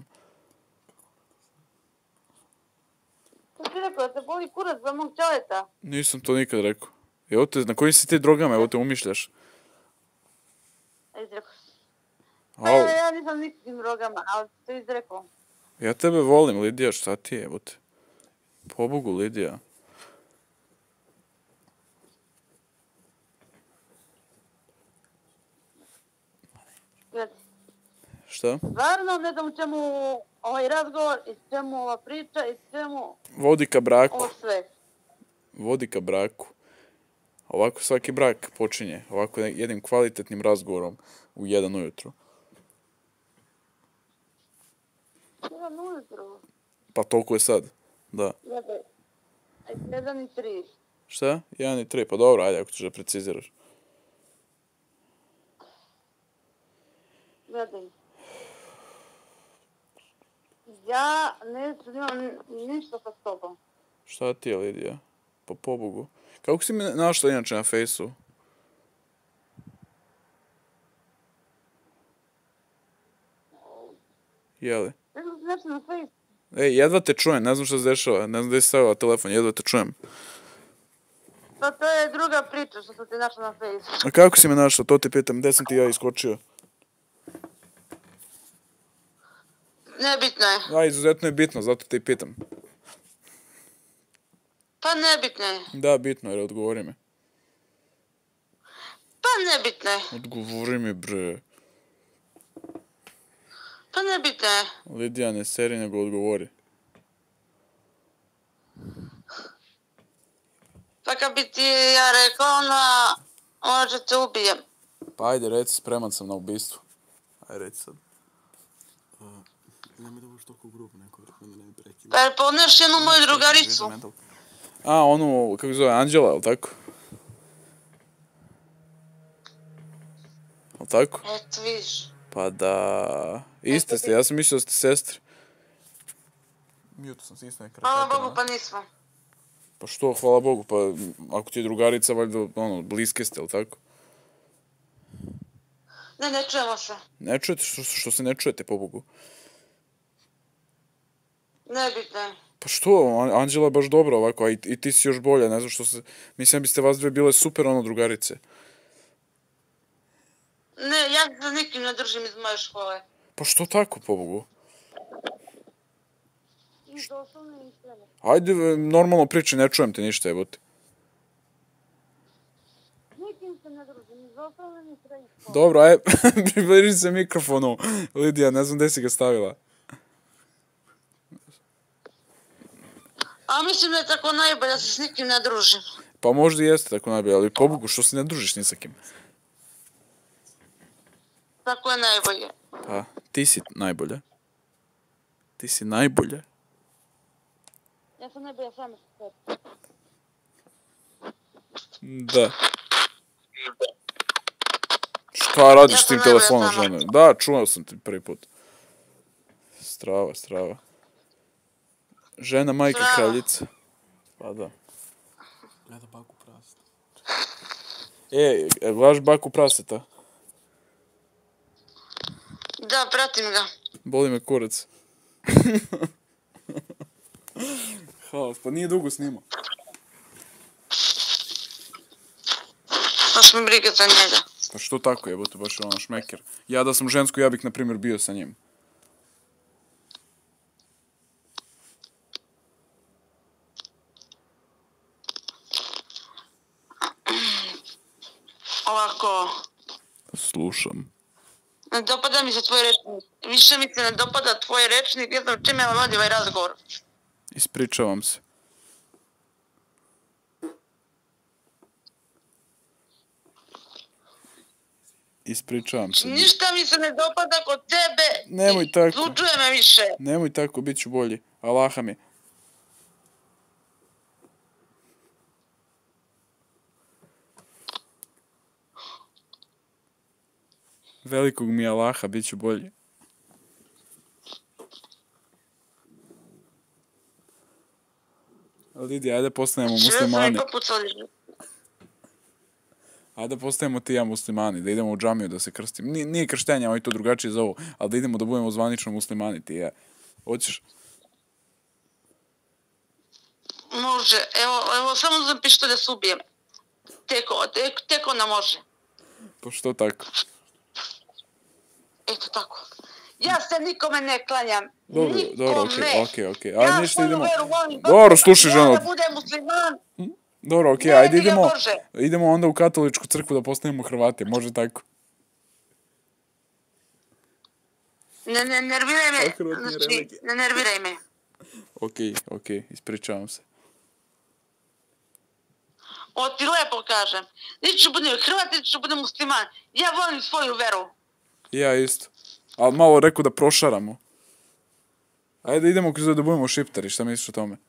Šta si rekao, da te boli kurac za mog čovjeta? Nisam to nikad rekao. Evo te, na kojim si ti drogama, evo te umišljaš. Izrekao si. Au, Ja nisam nikakvim drogama, ali to izrekao. ja tebe volim, Lidija, šta ti je, evo te. Pobogu, Lidija. Gledaj. Šta? Stvarno ne znam čemu ovaj razgovor i čemu ova priča i čemu Vodi ka braku. ovo sve. Vodi ka braku. Ovako svaki brak počinje. Ovako jednim kvalitetnim razgovorom u 1 ujutru. Jedan ujutru. Pa toliko je sad. Da. Gledaj. 1 i 3. Šta? 1 i 3. Pa dobro, ajde ako ćeš da preciziraš. Gledaj. Ja neću da imam ništa sa tobom. Šta ti je, Lidija? Pa pobogu. Kako si mi našla inače na fejsu? Jeli? Rekao si nešto na Facebooku. Ej, jedva te čujem, ne znam šta se dešava. Ne znam gdje si stavila telefon, jedva te čujem. Pa to je druga priča što sam ti našla na Facebooku. A kako si me našla, to te pitam, gdje sam ti ja iskočio? Nebitno je. A, izuzetno je bitno, zato te i pitam. Pa nebitno je. Da, bitno je, odgovori mi. Pa nebitno je. Odgovori mi, bre. Pa nebitno je. Lidija, ne seri, nego odgovori. Pa kad bi ti ja rekao, onda možda te ubijem. Pa ajde, reci, spreman sam na ubistvo. Ajde, reci sad. Nemoj da budeš toliko grubo, neko da ne prekida. Pa poneš jednu moju drugaricu. A, onu, kako se zove, Anđela, ili tako? Ili tako? Eto vidiš. Pa da... Iste ste, ja sam mislio da ste sestre. Mute sam se isto neka Hvala Bogu pa nismo. Pa što, hvala Bogu, pa ako ti je drugarica, valjda, ono, bliske ste, ili tako? Ne čujemo se. Ne čujete, što se ne čujete, po Bogu? Nebitno je. Pa Pa što, Anđela je baš dobra ovako, a i ti si još bolja, ne znam što se... Mislim da biste vas dve bile super ono drugarice. Ne, ja se sa nikim ne držim iz moje škole. Pa što tako, pobogu? Iz osnovne i srednje. Ajde, normalno pričaj, ne čujem te ništa, jebote. Nikim se ne držim, iz osnovne i srednje škole. Dobro, aj, približi se mikrofonu. Lidija, ne znam gde si ga stavila. A mislim da je tako najbolje da se s nikim ne družim. Pa možda i jeste tako najbolje, ali pobogu, što se ne družiš ni sa kim? Tako je najbolje. Pa, ti si najbolja. Ti si najbolja. Ja sam najbolja sama sa sebi. Da. Šta radiš Ja s tim sam najbolja telefonom, sama. žene? Da, čuo sam ti prvi put. Strava, strava. Žena, majka, Strava. kraljica. Pa da. Gleda baku prasta. Gledaš baku praseta? Da, pratim ga. Boli me kurac. Haos, pa nije dugo snimao. Baš mi briga za njega. Pa što tako jebote, baš je ono šmeker. Ja da sam žensko, ja bih na primjer bio sa njim. Ovako, Slušam. ne dopada mi se tvoj rečnik. Više mi se ne dopada tvoj rečnik, ne znam čime vodi ovaj razgovor. Ispričavam se. Ispričavam se. Ništa mi se ne dopada kod tebe. Nemoj i tako. Izlučuje me više. Nemoj tako, bit ću bolji. Allaha mi. Velikog mi Allaha, bit ću bolji. Lidija, ajde postanemo Sve sam muslimani. i popucali. Ajde da postanemo ti i ja muslimani, da idemo u džamiju da se krstimo. Nije krštenje, oni to drugačije zovu, ali da idemo da budemo zvanično muslimani ti i ja. Hoćeš? Može, evo samo uzem pištolj da se ubijem. Tek ona može. Pa što tako? Eto tako. Ja se nikome ne klanjam. Dobro, Nikome. okej. Ja Ajde, ništa svoju idemo. veru volim. Dobro, slušaj, Ja ženo. da budem musliman. Dobro, okej, Ne, ajde nije idemo. Bože. Idemo onda u katoličku crkvu da postanemo Hrvati, može tako? Ne nerviraj me. Hrvatske Znači, religije. ne nerviraj me. Okej, ispričavam se. Ovo ti lepo kažem. Niti ću budem Hrvat, niti ću budem musliman. Ja volim svoju veru. Ja isto. Ali malo rekao da prošaramo. Ajde idemo da budemo šiptari, šta misliš o tome?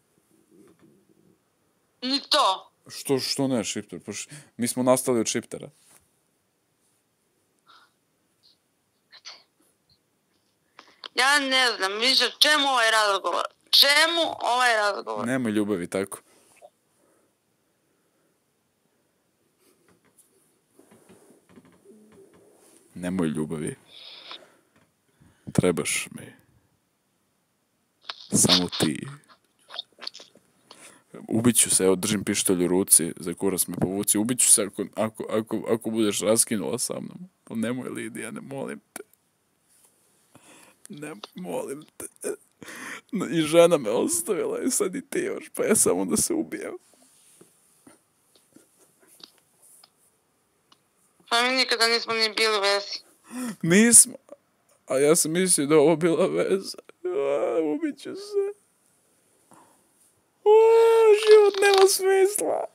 Ni to. Što ne šiptar? Pa mi smo nastali od šiptara. Ja ne znam, više čemu ovaj razgovor? Čemu ovaj razgovor? Nemoj ljubavi tako. Nemoj ljubavi. Trebaš mi. Samo ti. Ubiću se, evo držim pištolj u ruci, za kurac me povuci. Ubiću se ako budeš raskinula sa mnom. Pa nemoj Lidija, ne molim te. Ne molim te. I žena me ostavila i sad i ti još, pa ja samo da se ubijem. Pa mi nikada nismo ni bili u vezi. Nismo. A ja sam mislio da ovo bila veza. Ubiću se. Život nema smisla.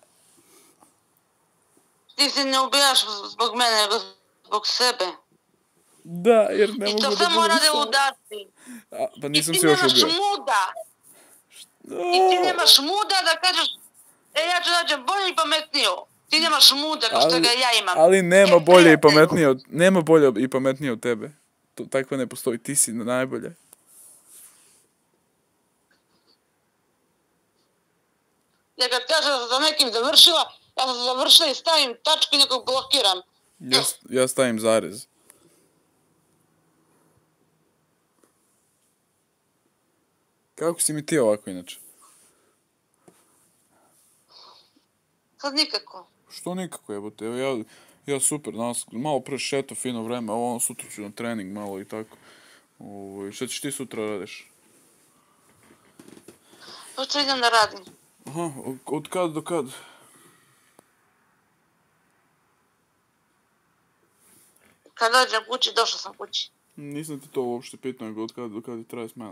Ti se ne ubijaš zbog mene, nego zbog sebe. Da, jer ne I mogu to da samo budem rade sam. ludaci. Pa I nisam ti se još nemaš ubio. muda. I ti nemaš muda da kažeš, ja ću nađem bolje i pametnije. Ti nemaš muda kao što ga ja imam. Ali nema E, bolje i prijatelju. pametnije od... Nema bolje i pametnije od tebe. Takva ne postoji. Ti si najbolje. Ja kad kažem da sam za nekim završila, ja sam završila i stavim tačku i nekog blokiram. Ja stavim zarez. Kako si mi ti ovako inače? Sad nikako. Što nikako jebote, evo ja super, danas malo pre šeto, fino vreme, ovo sutra ću na trening malo i tako. Šta ćeš ti sutra radiš? Sutra idem da radim. Aha, od kad do kad? Kad dođem kući, došla sam kući. Nisam ti to uopšte pitao, nego od kad do kad ti traje smena.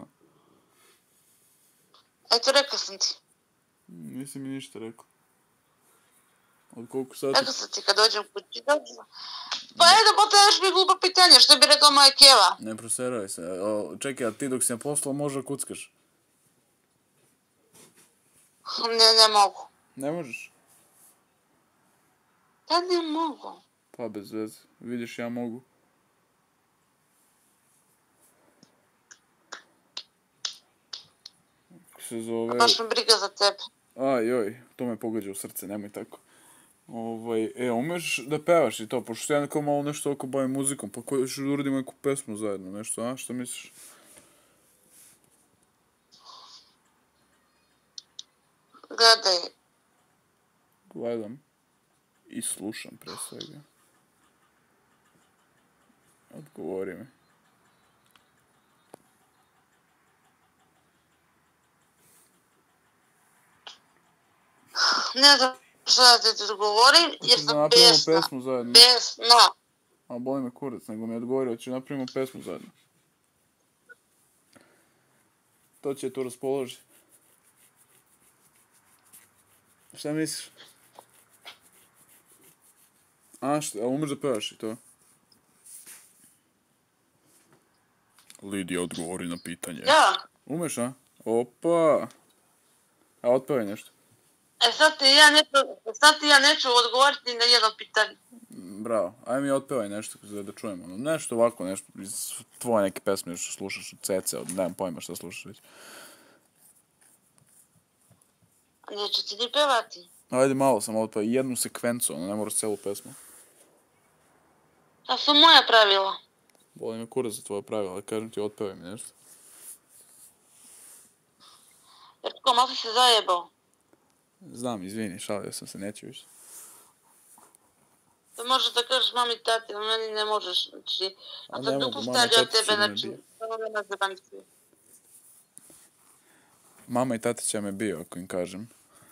Eto, rekla sam ti. Nisi mi ništa rekao. Od koliko sati? Rekla sam ti kad dođem kući, došla. Pa edo, potaješ mi glupa pitanja, što bi rekla moja kjeva. Ne proseraj se. Čekaj, a ti dok si na poslu možda kuckaš? Ne mogu. Ne možeš? Ja ne mogu. Pa bez veze. Vidiš, ja mogu. Kako se zove... Baš me briga za tebe. Joj, to me pogađa u srce, nemoj tako. Umeš da pevaš i to, pošto ja neko malo nešto oko bavim muzikom, pa koji ću da uradimo neku pesmu zajedno, nešto, a? Šta misliš? Gledaj, Gledam. I slušam, pre svega. Odgovori mi. ne znam šta da ti odgovorim, jer Da sam napravimo besna. pesmu zajedno. Besna. A boli me kurac, nego mi je odgovorio, hoće napravimo pesmu zajedno. To će tu raspoloži. Šta misliš? A umeš da pevaš i to? Lidija odgovori na pitanje. Ja. Umeš, a? Opa! A otpevaj nešto. Sad ti ja neću odgovoriti na jedno pitanje. Bravo. Aj mi otpevaj nešto da čujemo. Nešto ovako, nešto iz tvoje neke pesme što slušaš od Cece, nemam pojma šta slušaš već. Neću ti ni pevati. Ajde malo sam otpevaj, jednu sekvencu, ne moraš celu pesmu. To su moja pravila. Boli me kurac za tvoje pravila, kažem ti otpevaj mi nešto. Jer tko, malo si se zajebao. Znam, izvini, šalio sam se, neću više. To možeš da kažeš mami i tati, a meni ne možeš. Znači, A a ne sad mogu, duplo mama i stariji od tata će tebe, da me znači, biju. samo nema zabanci. Mama i tata će me bio, ako im kažem.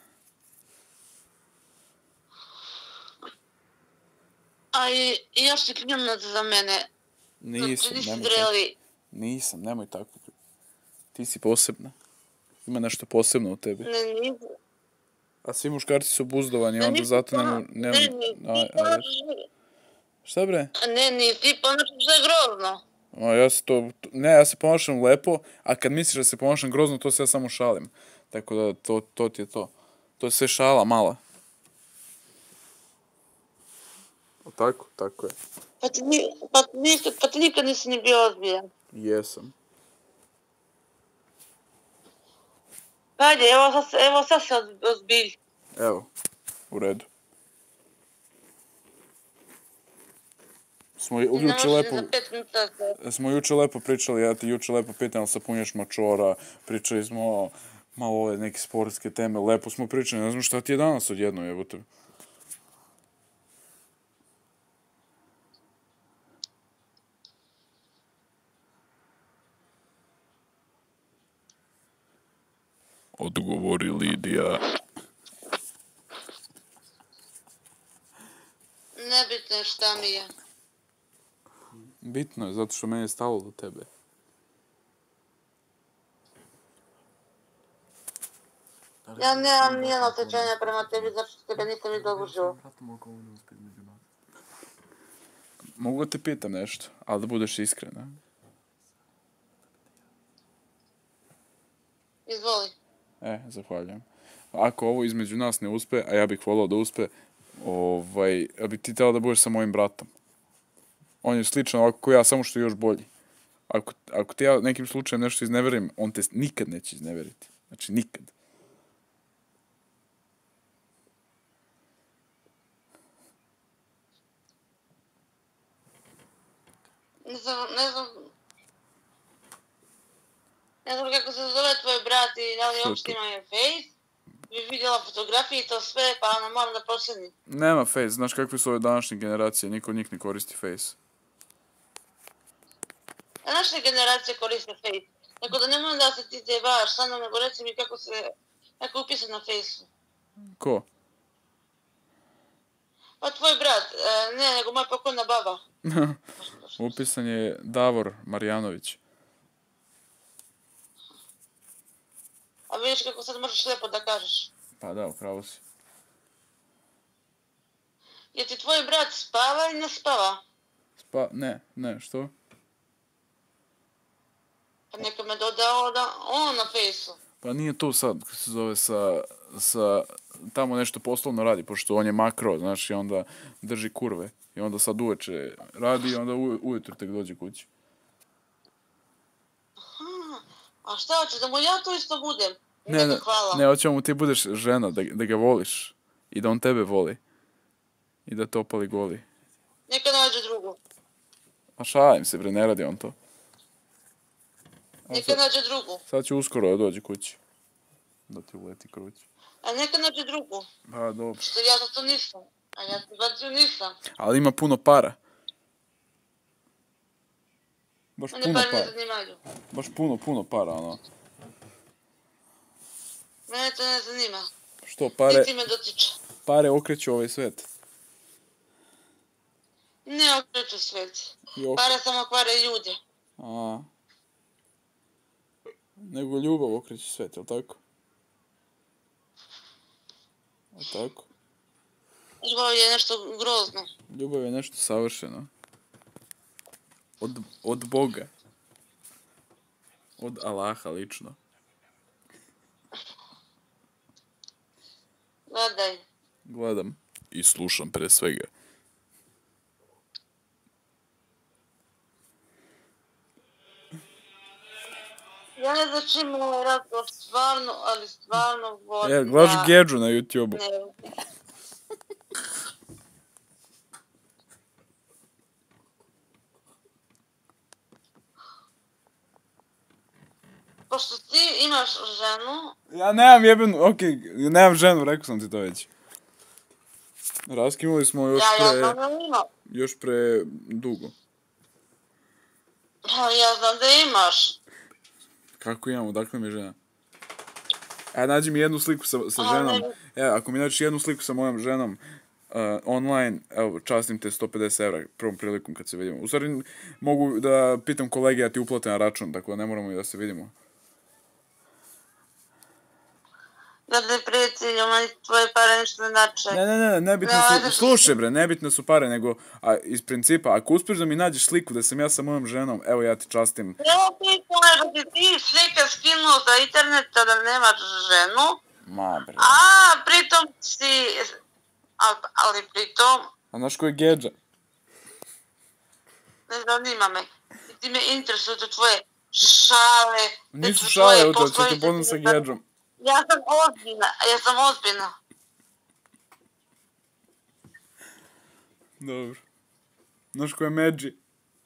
A i još si kljunac za mene. Nisam, Znači, nisi nemoj tako. zreli. Nisam, nemoj tako. Ti si posebna. Ima nešto posebno u tebi. Ne, nisi. A svi muškarci su buzdovani, Ne, onda nisi zato ponašaš. Šta bre? Ne, nisi ponašaš se grozno. Ja se ponašam lepo, a kad misliš da se ponašam grozno, to se ja samo šalim. Tako da, to ti je to. To je sve šala mala. Tako, tako je. Pa ti nikad nisi ni bio ozbiljan. Jesam. Ajde, evo sad se ozbilj. Evo, u redu. Smo juče lepo pričali, ja ti juče lepo pitam, ali sapunjaš mačora, pričali smo malo ove neke sportske teme, lepo smo pričali, ne znam šta ti je danas odjedno, jebote. Odgovori Lidija. Nebitno je šta mi je. Bitno je, zato što meni je stalo do tebe. Ja nemam nijedno osjećanje prema tebi, zato što tebe nisam vidjela uživo. Mogu da te pitam nešto, ali da budeš iskrena. Izvoli. Zahvaljujem. Ako ovo između nas ne uspe, a ja bih volao da uspe, ja bih ti teo da budeš sa mojim bratom. On je sličan ovako kao ja, samo što je još bolji. Ako ti ja nekim slučajem nešto izneverim, on te nikad neće izneveriti. Znači, nikad. Ne znam kako se zove tvoj brat. je uopšte to? ima je Face, bi vidjela fotografije i to sve, pa ono moram da procenim. Nema Face, znaš kakve su ove današnje generacije, niko od njih ne koristi Face. A naše generacije koriste Face. Tako da nemoj da se ti zajebavaš sa mnom, nego reci mi kako je upisan na Face-u. Ko? Pa tvoj brat, ne, nego moja pokojna baba. Upisan je Davor Marjanović. A vidiš kako sad možeš lijepo da kažeš. Pa da, upravo si. Je ti tvoj brat spava ili ne spava? Ne, što? Pa neka me dodao da on na Face-u. Pa nije to sad, kako se zove, tamo nešto poslovno radi, pošto on je makro, znaš, i onda drži kurve. I onda sad uveče radi i onda ujutro tek dođe kući. Aha, a šta hoćeš, da mu ja to isto budem? Neka hvala. Ne, hoćemo ti budeš žena, da ga voliš. I da on tebe voli. I da te opali goli. Neka nađe drugu. A šalim se, bre, ne radi on to. Neka nađe drugu. Sad će uskoro da dođe kući. Da ti uleti kruć. A neka nađe drugu. Pa, dobro. Što ja za to nisam. A ja se bacio nisam. Ali ima puno para. Baš Mene puno pare ne para. zanimaju. Baš puno para, ono. Mene to ne zanima. Što, Niti me dotiče. pare okreću ovaj svet. Ne okreću svet. I Pare samo kvare ljude. A. Nego ljubav okreće svet, jel tako? Jel tako? Ljubav je nešto grozno. Ljubav je nešto savršeno. Od Boga. Od Allaha lično. Gledaj. Gledam. I slušam pre svega. Ja ne znam čim je ovaj razgovor stvarno, ali stvarno volim Gledaš Gedžu na YouTube-u. ne. Pošto ti imaš ženu, Ja nemam nemam ženu, rekao sam ti to već. Raskinuli smo ja znam da imam. još pre dugo. Ja znam da imaš. Kako imamo, dakle mi je žena? Nađi mi jednu sliku sa ženom. Ako mi nađeš jednu sliku sa mojom ženom online, evo, častim te 150 evra prvom prilikom kad se vidimo. U stvari, mogu da pitam kolege, ja ti uplate na račun, tako da ne moramo i da se vidimo. Da te prijatelju, meni tvoje pare ništa ne znače. Ne, nebitne su, slušaj bre, nebitne su pare, nego iz principa, ako uspješ da mi nađeš sliku da sam ja sa mojom ženom, evo ja ti častim. Evo pitamo da ti slika skinuo za interneta da nemaš ženu, Ma bre. a pritom si, ali pritom, A znaš ko je Gedža? ne zanima me, ti me interesuju tvoje šale, Nisu šale, evo to, ću te poznam sa Gedžom. Ja sam ozbiljna. Dobro. Znaš ko je Međi?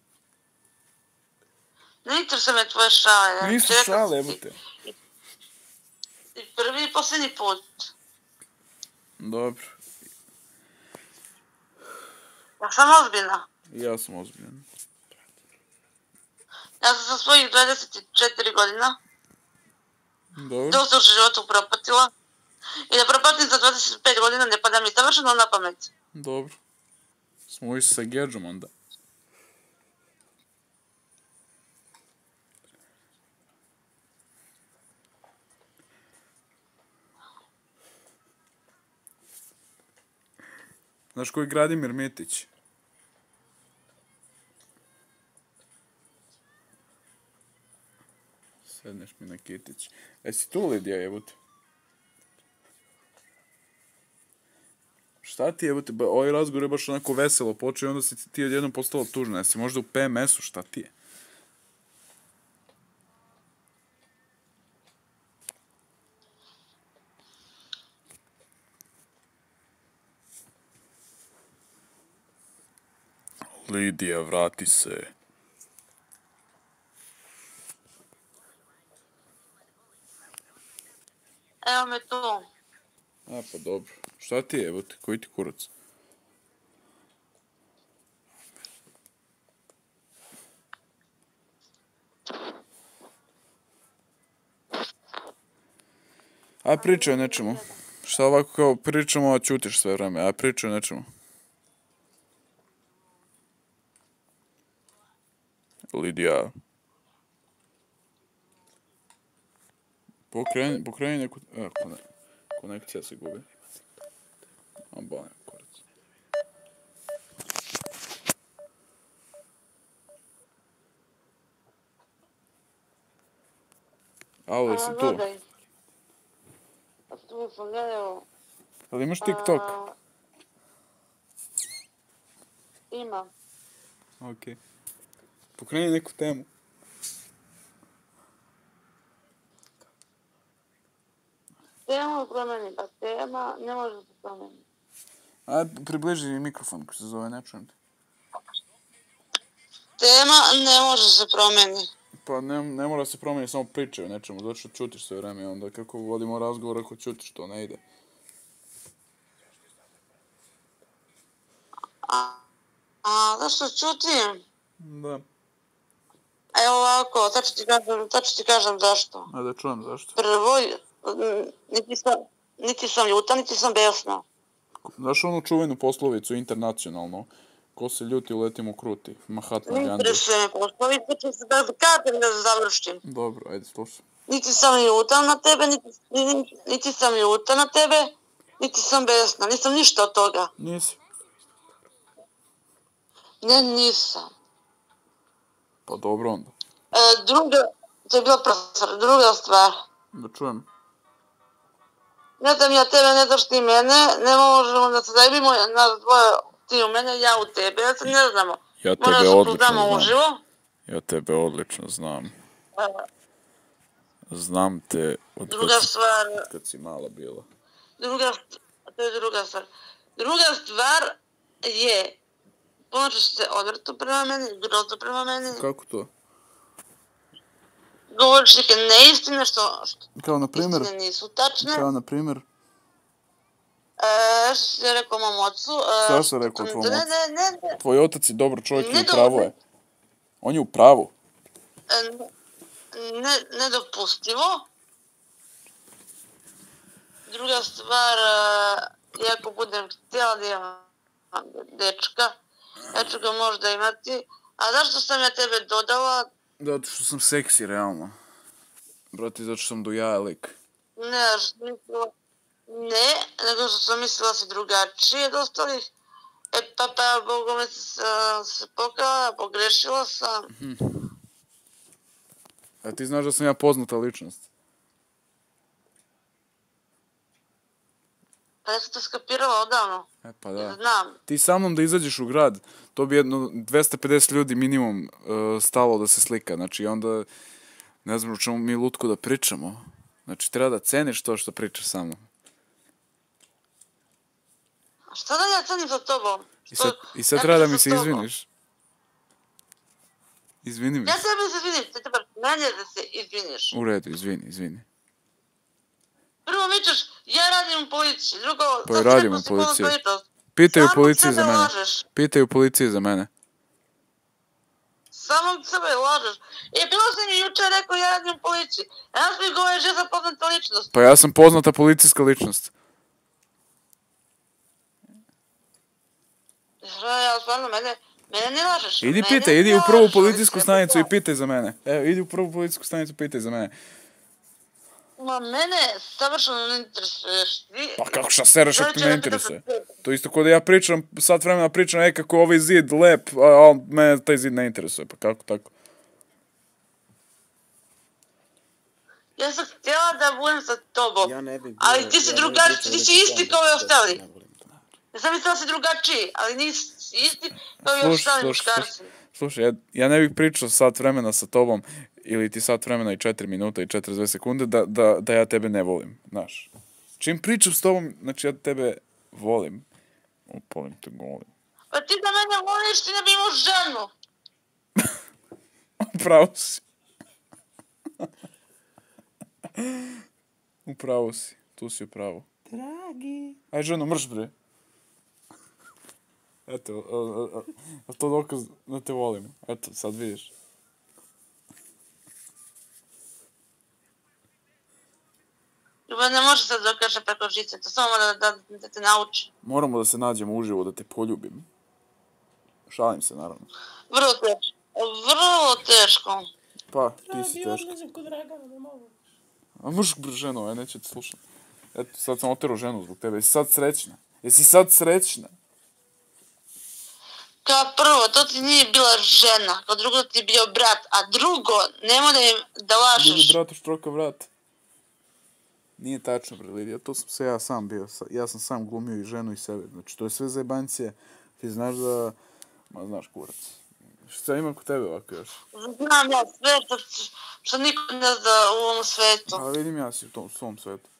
Ne interesuje me tvoje šale. Nisu šale, evo te. I prvi i posljednji put. Dobro. Ja sam ozbiljna. Ja sam ozbiljan. Ja sam sa svojih 24 godina Dobro. dosta u životu propatila. I da propatim za 25 godina ne pada mi savršeno na pamet. Dobro. Smo išli sa Gedžom onda. Znaš ko je Gradimir Mitić? Sedneš mi na kitić. Jesi tu, Lidija, jebote? Šta ti jebote, ovaj razgovor je baš onako veselo počeo i onda si ti odjednom postala tužna. Jesi možda u PMS-u, šta ti je? Lidija, vrati se. vam je to. A, pa dobro. Šta ti je, evo ti, koji ti kurac? Aj pričaj o nečemu. Šta ovako kao pričamo, a ćutiš sve vreme. Aj pričaj o nečemu. Lidija. Pokreni neku... konekcija se gubi. A bolam, kurac. Alo, jesi tu? Gledaj. Tu sam gledao. Ali imaš TikTok? Imam. Okej. Pokreni neku temu. Tema promeni, pa tema ne može da se promeni. Aj, približi mikrofon ko se zove, ne čujem te. Tema ne može se promeni. Pa ne mora se promeni, samo pričaj o nečemu, zato što ćutiš sve vreme, onda kako vodimo razgovor ako ćutiš, to ne ide. Zašto čutim? Da. Evo ovako, tačno ti kažem zašto. Ajde da čujem zašto. Prvo, niti sam ljuta, niti sam besna. Znaš onu čuvenu poslovicu internacionalno? Ko se ljuti, uleti mu kruti. Mahatma Ne Gandhi. interesuje me poslovica, ću se da kažem da završim. Dobro, ajde, slušaj. Niti sam ljuta na tebe, niti sam ljuta na tebe, niti sam besna. Nisam ništa od toga. Nisi? Ne, nisam. Pa dobro onda. To je bila prva stvar. Druga stvar. Da čujem. Ne dam ja tebe, ne daš ti mene, ne možemo da se zajebimo na dvoje, ti u mene, ja u tebe, ja se ne znamo. Ja Možda tebe se odlično upoznamo znam. uživo. Ja tebe odlično znam. Znam te od Druga stvar, kad si mala bila. to je druga stvar. Druga stvar je, ponašaš se odvrto prema meni, grozno prema meni, Kako to? govoriš neke neistine što Kao na primjer? istine nisu tačne. Kao na primjer? Što si rekao mom ocu? Šta sam rekao tvom ocu? Ne. Tvoj otac je dobar čovjek i Ne u pravu je. On je u pravu. Nedopustivo. Druga stvar, iako budem htjela da imam dečka, ja ću ga možda imati. A zašto sam ja tebe dodala? Zato što sam seksi, realno. Brati, zato što sam do jaja lik. Ne, nego što sam mislila se drugačije od ostalih. Pa, Bogome se pokala, pogrešila sam. A ti znaš da sam ja poznata ličnost? Pa ja sam to skapirala odavno. E pa da. Znam. Ti sa mnom da izađeš u grad, to bi jedno 250 ljudi minimum stalo da se slika. Znači onda, ne znam o čemu mi lutko da pričamo. Znači treba da ceniš to što pričaš sa mnom. A šta da ja cenim sa tobom? I sad treba da mi se izviniš. Izvini mi Ja se. tebi se izvinim, te trebaš mene da se izviniš. U redu, izvini. Prvo mi ćeš, ja radim u policiji, drugo... Pa i radim u policiji. Pitaju u policiji za mene. Pitaju u policiji za mene. Samog sebe lažeš. Bilo si mi juče rekao ja radim u policiji. Danas mi govoriš ja sam poznata ličnost. Pa ja sam poznata policijska ličnost. Ja stvarno, mene ne lažeš. Idi pitaj, idi u prvu policijsku stanicu i pitaj za mene. Evo, idi u prvu policijsku stanicu i pitaj za mene. Ma mene savršeno ne interesuješ ti. Pa kako šta seraš ako te ne interesuje? To isto kod da ja pričam, sat vremena pričam, kako je ovaj zid lep, a mene taj zid ne interesuje, pa kako tako? Ja sam htjela da budem sa tobom, Ja ne bih ali ti si drugačiji, ti si isti kao i ostali. Ja sam mislila da si drugačiji, ali nisi isti kao i ostali muškarci. Slušaj, ja ne bih pričao sat vremena sa tobom, ili ti sat vremena i 4 minuta i 42 sekunde, da ja tebe ne volim, znaš. Čim pričam s tobom, znači ja tebe volim. Volim te golim. Pa ti da mene voliš, ti ne bi imao ženu. Upravo si. Upravo si. tu si u pravu. Dragi. Aj, ženo, mrš, bre. Eto, a to dokaz da te volim. Eto, sad vidiš. Ljubav ne može se dokaže preko žice, to samo da te nauči. Moramo da se nađemo uživo, da te poljubim. Šalim se, naravno. Vrlo teško. Vrlo teško. Pa, ti si Dragi, teško. odlazim kod Dragana, ne mogu. A mrš, bre, ženo, aj, neće te slušati. Eto, sad sam oterao ženu zbog tebe. Jesi sad srećna? Jesi sad srećna? Kao prvo, to ti nije bila žena, kao drugo ti je bio brat, a drugo, nemoj da Ljudi, lažeš. bratu, štroka, vrat. Nije tačno, bre, Lidija, to sam se ja sam bio. Ja sam sam glumio i ženu i sebe. Znači, to je sve zajebancije. Ti znaš da... Ma, znaš, kurac. Šta imam kod tebe ovako još? Znam ja sve što niko ne zna u ovom svetu. A vidim ja si u tom svom svetu.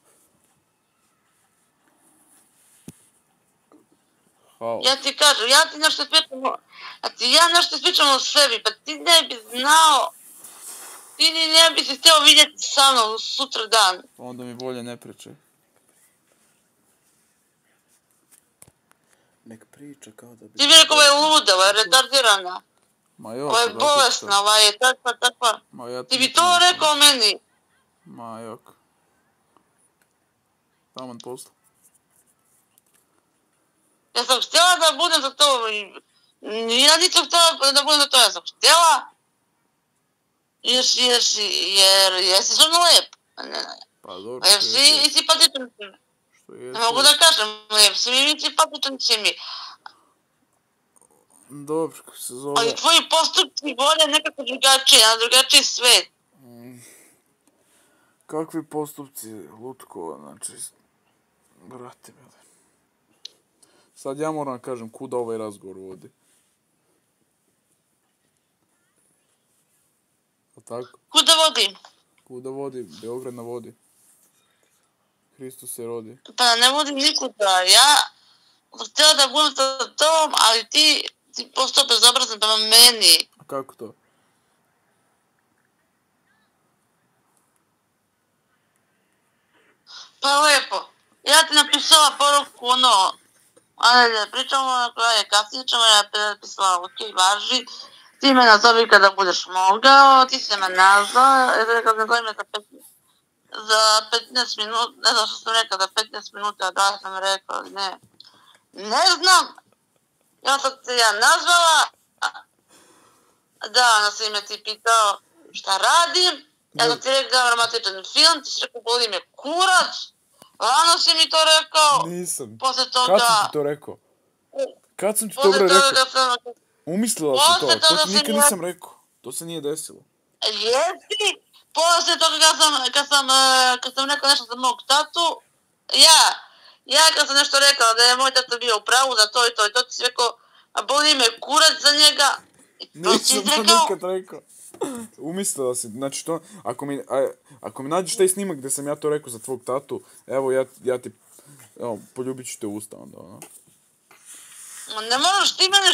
Hvala. Ja ti kažem, ja nešto pričam o sebi, pa ti ne bi znao, ti ni ne bi se htio vidjeti sa mnom sutra dan. Onda mi bolje ne pričaj. Nek priča kao da bi... Ti bi rekao, ova je luda, ova je retardirana, Ma jo, ova je bolesna, ova je takva. Ma ja Ti bi to rekao meni. Ma jok. Taman posla. Ja sam htjela da budem za to, ja nisam htjela da budem za to, ja sam htjela, jer jesi stvarno lep. Pa dobro, Jer si i simpatičan si mi. što je. Ne mogu da kažem, lep si mi i simpatičan si mi. Dobro, kako se zove. Ali tvoji postupci vole nekako drugačije, na drugačiji svet. Kakvi postupci, Lutko, znači... Brate, mele. Sad ja moram kažem kuda ovaj razgovor vodi. A tako? Kuda vodim? Kuda vodi? Beograd na vodi. Hristos se rodi. Pa ne vodim nikuda, ja sam htjela da budem sa tobom, ali ti postao bezobrazan prema meni. A kako to? Pa lepo, ja ti napisala poruku, ajde, pričamo na kraju, kasnije ćemo, ja ti napisala, ok, važi, ti me nazovi kada budeš mogao, ti se me nazva, rekao nazovi me za 15 minuta, ne znam što sam rekao, za 15 minuta, da sam rekao, ne znam, ja sam te ja nazvala, da, onda si me ti pitao šta radim, ja sam ti rekao romantičan film, ti si rekao boli me kurac, rano si mi to rekao, Nisam. posle toga... Kad sam ti to rekao? Kad sam ti to Posle rekao? toga sam... Umislila sam to, Posle to toga ti si nikad mi nisam rekao. To se nije desilo. Jesi, posle toga kad sam rekao nešto za mog tatu, ja kad sam nešto rekao da je moj tata bio u pravu za to i to i to, ti si rekao, a boli me kurac za njega, i to si Nisam to izrekao. nikad rekao. Umislila si, znači to, ako mi nađeš taj snimak gdje sam ja to rekao za tvog tatu, evo ja ti, evo, poljubit ću te u usta onda, ono. Ne moraš ti mene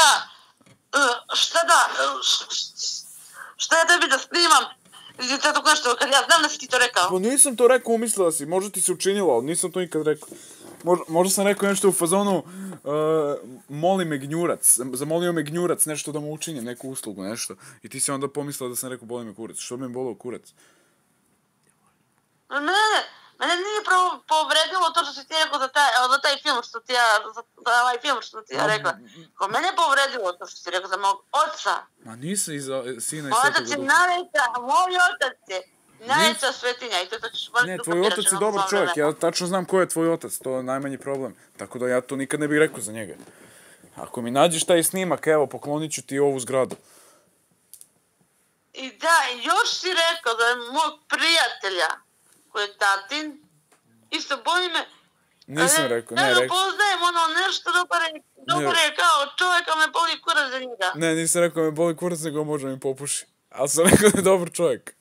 šta ja tebi da snimam, ili te tako nešto, kad ja znam da si ti to rekao. Pa nisam to rekao, umislila si, možda ti se učinilo, ali nisam to nikad rekao. Možda sam rekao nešto u fazonu, moli me gnjurac, zamolio me gnjurac nešto da mu učini, neku uslugu, nešto. I ti si onda pomislila da sam rekao boli me kurac. Što bi me bolio kurac? Mene nije povredilo to što si ti rekao za taj film što ti ja, za ovaj film što ti ja rekla. Ko mene je povredilo to što si rekao za mog oca. Ma nisam iza sina i Moj svetoga otac je duha. moj otac je najveća svetinja i to ćeš baš Ne, tu tvoj kapiraš otac je jednom dobar svom čovjek, vremenu. ja tačno znam ko je tvoj otac, to je najmanji problem. Tako da ja to nikad ne bih rekao za njega. Ako mi nađeš taj snimak, evo, poklonit ću ti ovu zgradu. I da, još si rekao da je mog prijatelja, koji je tatin, isto boli me. Nisam rekao, ne Ja ga rekao. poznajem, nešto dobar je kao čovjek, a me boli kurac za njega. Ne, nisam rekao me boli kurac, nego može mi popuši. Ali sam rekao da je dobar čovjek.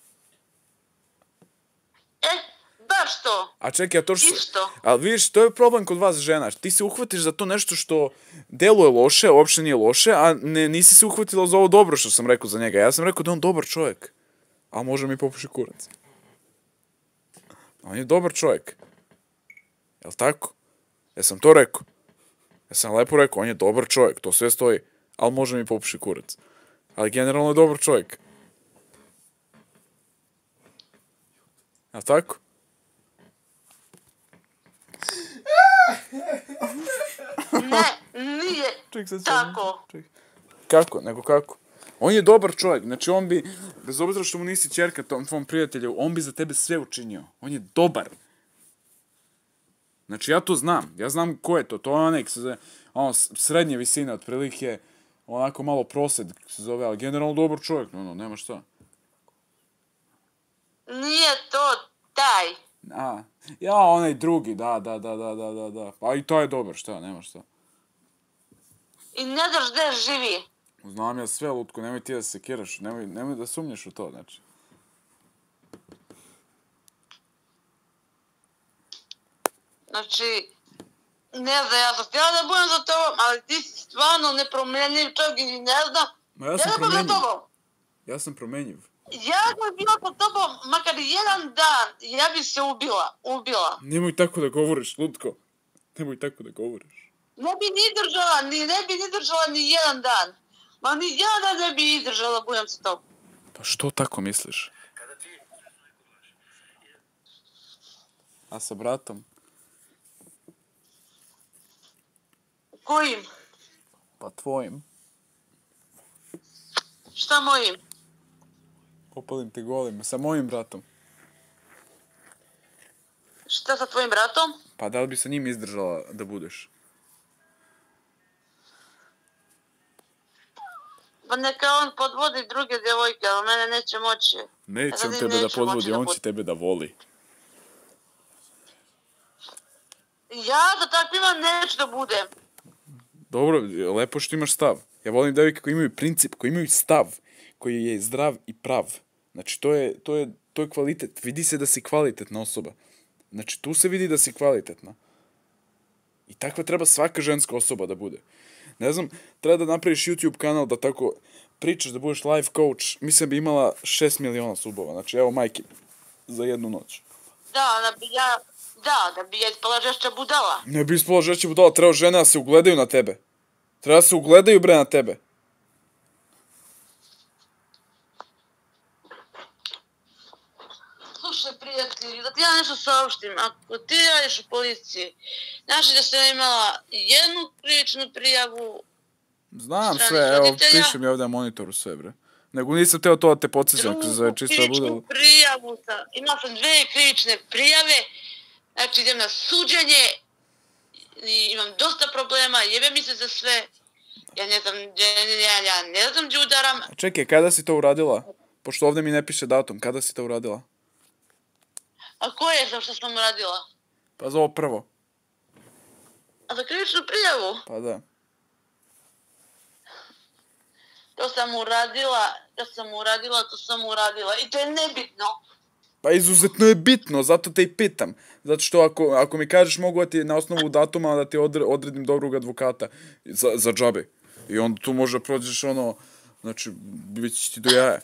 Baš to. A čekaj, a to što... Isto. Ali vidiš, to je problem kod vas žena. Ti se uhvatiš za to nešto što deluje loše, uopšte nije loše, a nisi se uhvatila za ovo dobro što sam rekao za njega. Ja sam rekao da je on dobar čovjek. A može mi popuši kurac. On je dobar čovjek. Jel' tako? Jesam to rekao? Jesam lepo rekao, on je dobar čovjek, to sve stoji. Ali može mi popuši kurac. Ali generalno je dobar čovjek. Jel' tako? Ne, nije Ček, sad tako. ček. Kako? Nego kako? On je dobar čovjek, znači on bi, bez obzira što mu nisi ćerka tvom prijatelju, on bi za tebe sve učinio. On je dobar. Znači ja to znam, ja znam ko je to, to je onek, srednje visine otprilike, onako malo prosjed se zove, ali generalno dobar čovjek, nema šta. Nije to taj. Ja, onaj drugi, da. Pa i to je dobar, šta, nema šta. I ne znaš gdje živi. Znam ja sve, Lutko, nemoj ti da se sekiraš, nemoj da sumnjaš u to, znači. Znači, ne znam, ja sam htjela da budem za tobom, ali ti si stvarno nepromjenjiv čovjek i ne znam. Ma ja Ja sam ne budem za promjenjiv. tobom. Ja sam promjenjiv. Ja sam bila sa tobom makar jedan dan, ja bi se ubila. Nemoj tako da govoriš, Lutko. Nemoj tako da govoriš. Ne bi ni držala ni jedan dan. Ma ni jedan dan ne bi izdržala da budem sa tobom. Pa što tako misliš? A sa bratom? Kojim? Pa tvojim. Šta mojim? Opalim te golim, sa mojim bratom. Šta sa tvojim bratom? Pa da li bi sa njim izdržala da budeš? Pa neka on podvodi druge djevojke, ali mene neće moći. Neće on Ja tebe da neću podvodi, moći da on će budem. tebe da voli. Ja za takvima neću da budem. Dobro, lepo što imaš stav. Ja volim devojke koji imaju princip, koji imaju stav, koji je zdrav i prav. Znači, to je kvalitet. Vidi se da si kvalitetna osoba. Znači, tu se vidi da si kvalitetna. I takva treba svaka ženska osoba da bude. Ne znam, treba da napraviš YouTube kanal da tako pričaš, da budeš life coach. Mislim bi imala 6 miliona subova. Znači, evo majke, za jednu noć. Da bi ja ispala žešća budala. Ne bi ispala žešća budala, treba žene da se ugledaju na tebe. Treba da se ugledaju, bre, na tebe. Slušaj, prijatelji, da ti ja nešto saopštim. Ako ti radiš u policiji, znaš da sam imala jednu krivičnu prijavu. Znam Stranih sve, evo, roditelja. pišem ja ovdje na monitoru sve, bre. Nego nisam teo to da te podsjećam, ako se zove čisto da bude. Krivičnu prijavu sam. Imala sam 2 krivične prijave. Znači idem na suđenje. I imam dosta problema, jebe mi se za sve. Ja ne znam gdje udaram. Čekaj, kada si to uradila? Pošto ovdje mi ne piše datum, kada si to uradila? A ko je što sam uradila? Pa za ovo prvo. A za krivičnu prijavu? Pa da. To sam uradila i to je nebitno. Pa izuzetno je bitno, zato te i pitam. Zato što ako mi kažeš mogu da ti na osnovu datuma da ti odredim dobrog advokata za džabe. I onda tu možda prođeš znači, bit će ti do jaja.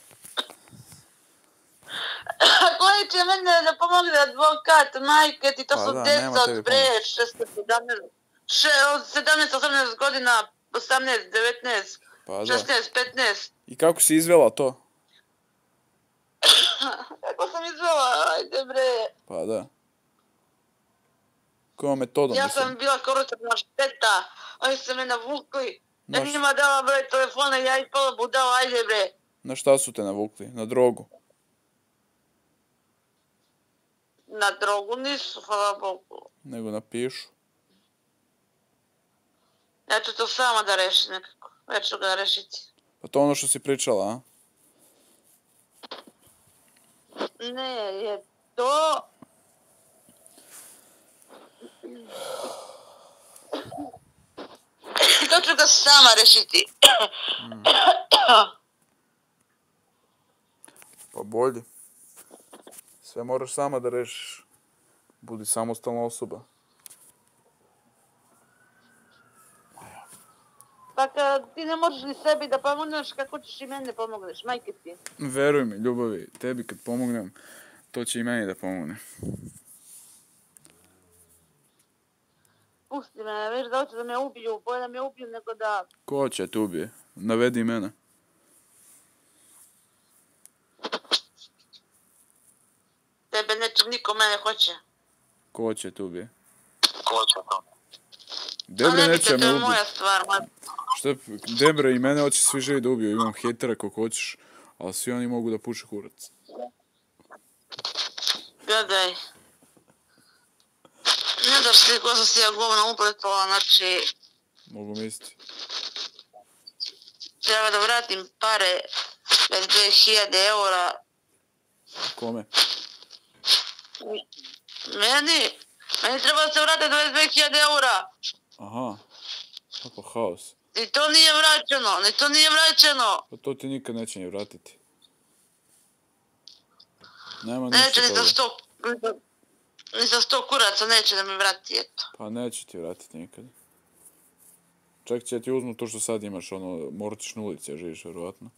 Koji će mene da pomogne advokat, majke ti, to Pa su da, djeca nema tebi od bre, 17 godina, 18, 19, Pa da. 16, 15. I kako si izvela to? Kako sam izvela, ajde bre. Pa da. Kojom metodom Ja da sam bila korutarna šteta, oni su me navukli. Ja Naš- njima dala broj telefona, ja ispala budala, ajde bre. Na šta su te navukli? Na drogu? Na drogu nisu, hvala Bogu. Nego na pišu? Ja ću to sama da rešim nekako. Ja ću ga rešiti. Pa to ono što si pričala, a? Ne, je to... To ću ga sama rešiti. Pa bolje. Sve moraš sama da rešiš. Budi samostalna osoba. Pa kad ti ne možeš ni sebi da pomogneš, kako ćeš i mene pomogneš, majke ti. Veruj mi, ljubavi, tebi kad pomognem, to će i meni da pomogne. pusti me, već da hoće da me ubiju, bolje da me ubiju nego da... Ko će te ubije? Navedi imena. Tebe neće, niko mene hoće. Ko će te ubije? Ko će to? Debre A neće nebitno, me to je ubije. moja stvar, Šta, Debre i mene hoće svi živi da ubiju. Imam hejtera kako hoćeš, ali svi oni mogu da puše kurac. Gledaj. Ne daš ti ko sam si ja govna upletala, znači... Mogu misliti. Treba da vratim pare 22.000 eura. Kome? Meni treba da se vrate 22.000 eura. Aha. Pa haos. I to nije vraćeno, ni to nije vraćeno. Pa to ti nikad neće ni vratiti. Nema Neće ništa ni za toga. 100, ni za 100 kuraca neće da mi vrati, eto. Pa neće ti vratiti nikad. Čak će ti uzmu to što sad imaš, ono, morat ćeš na ulici, ja živiš, vjerovatno.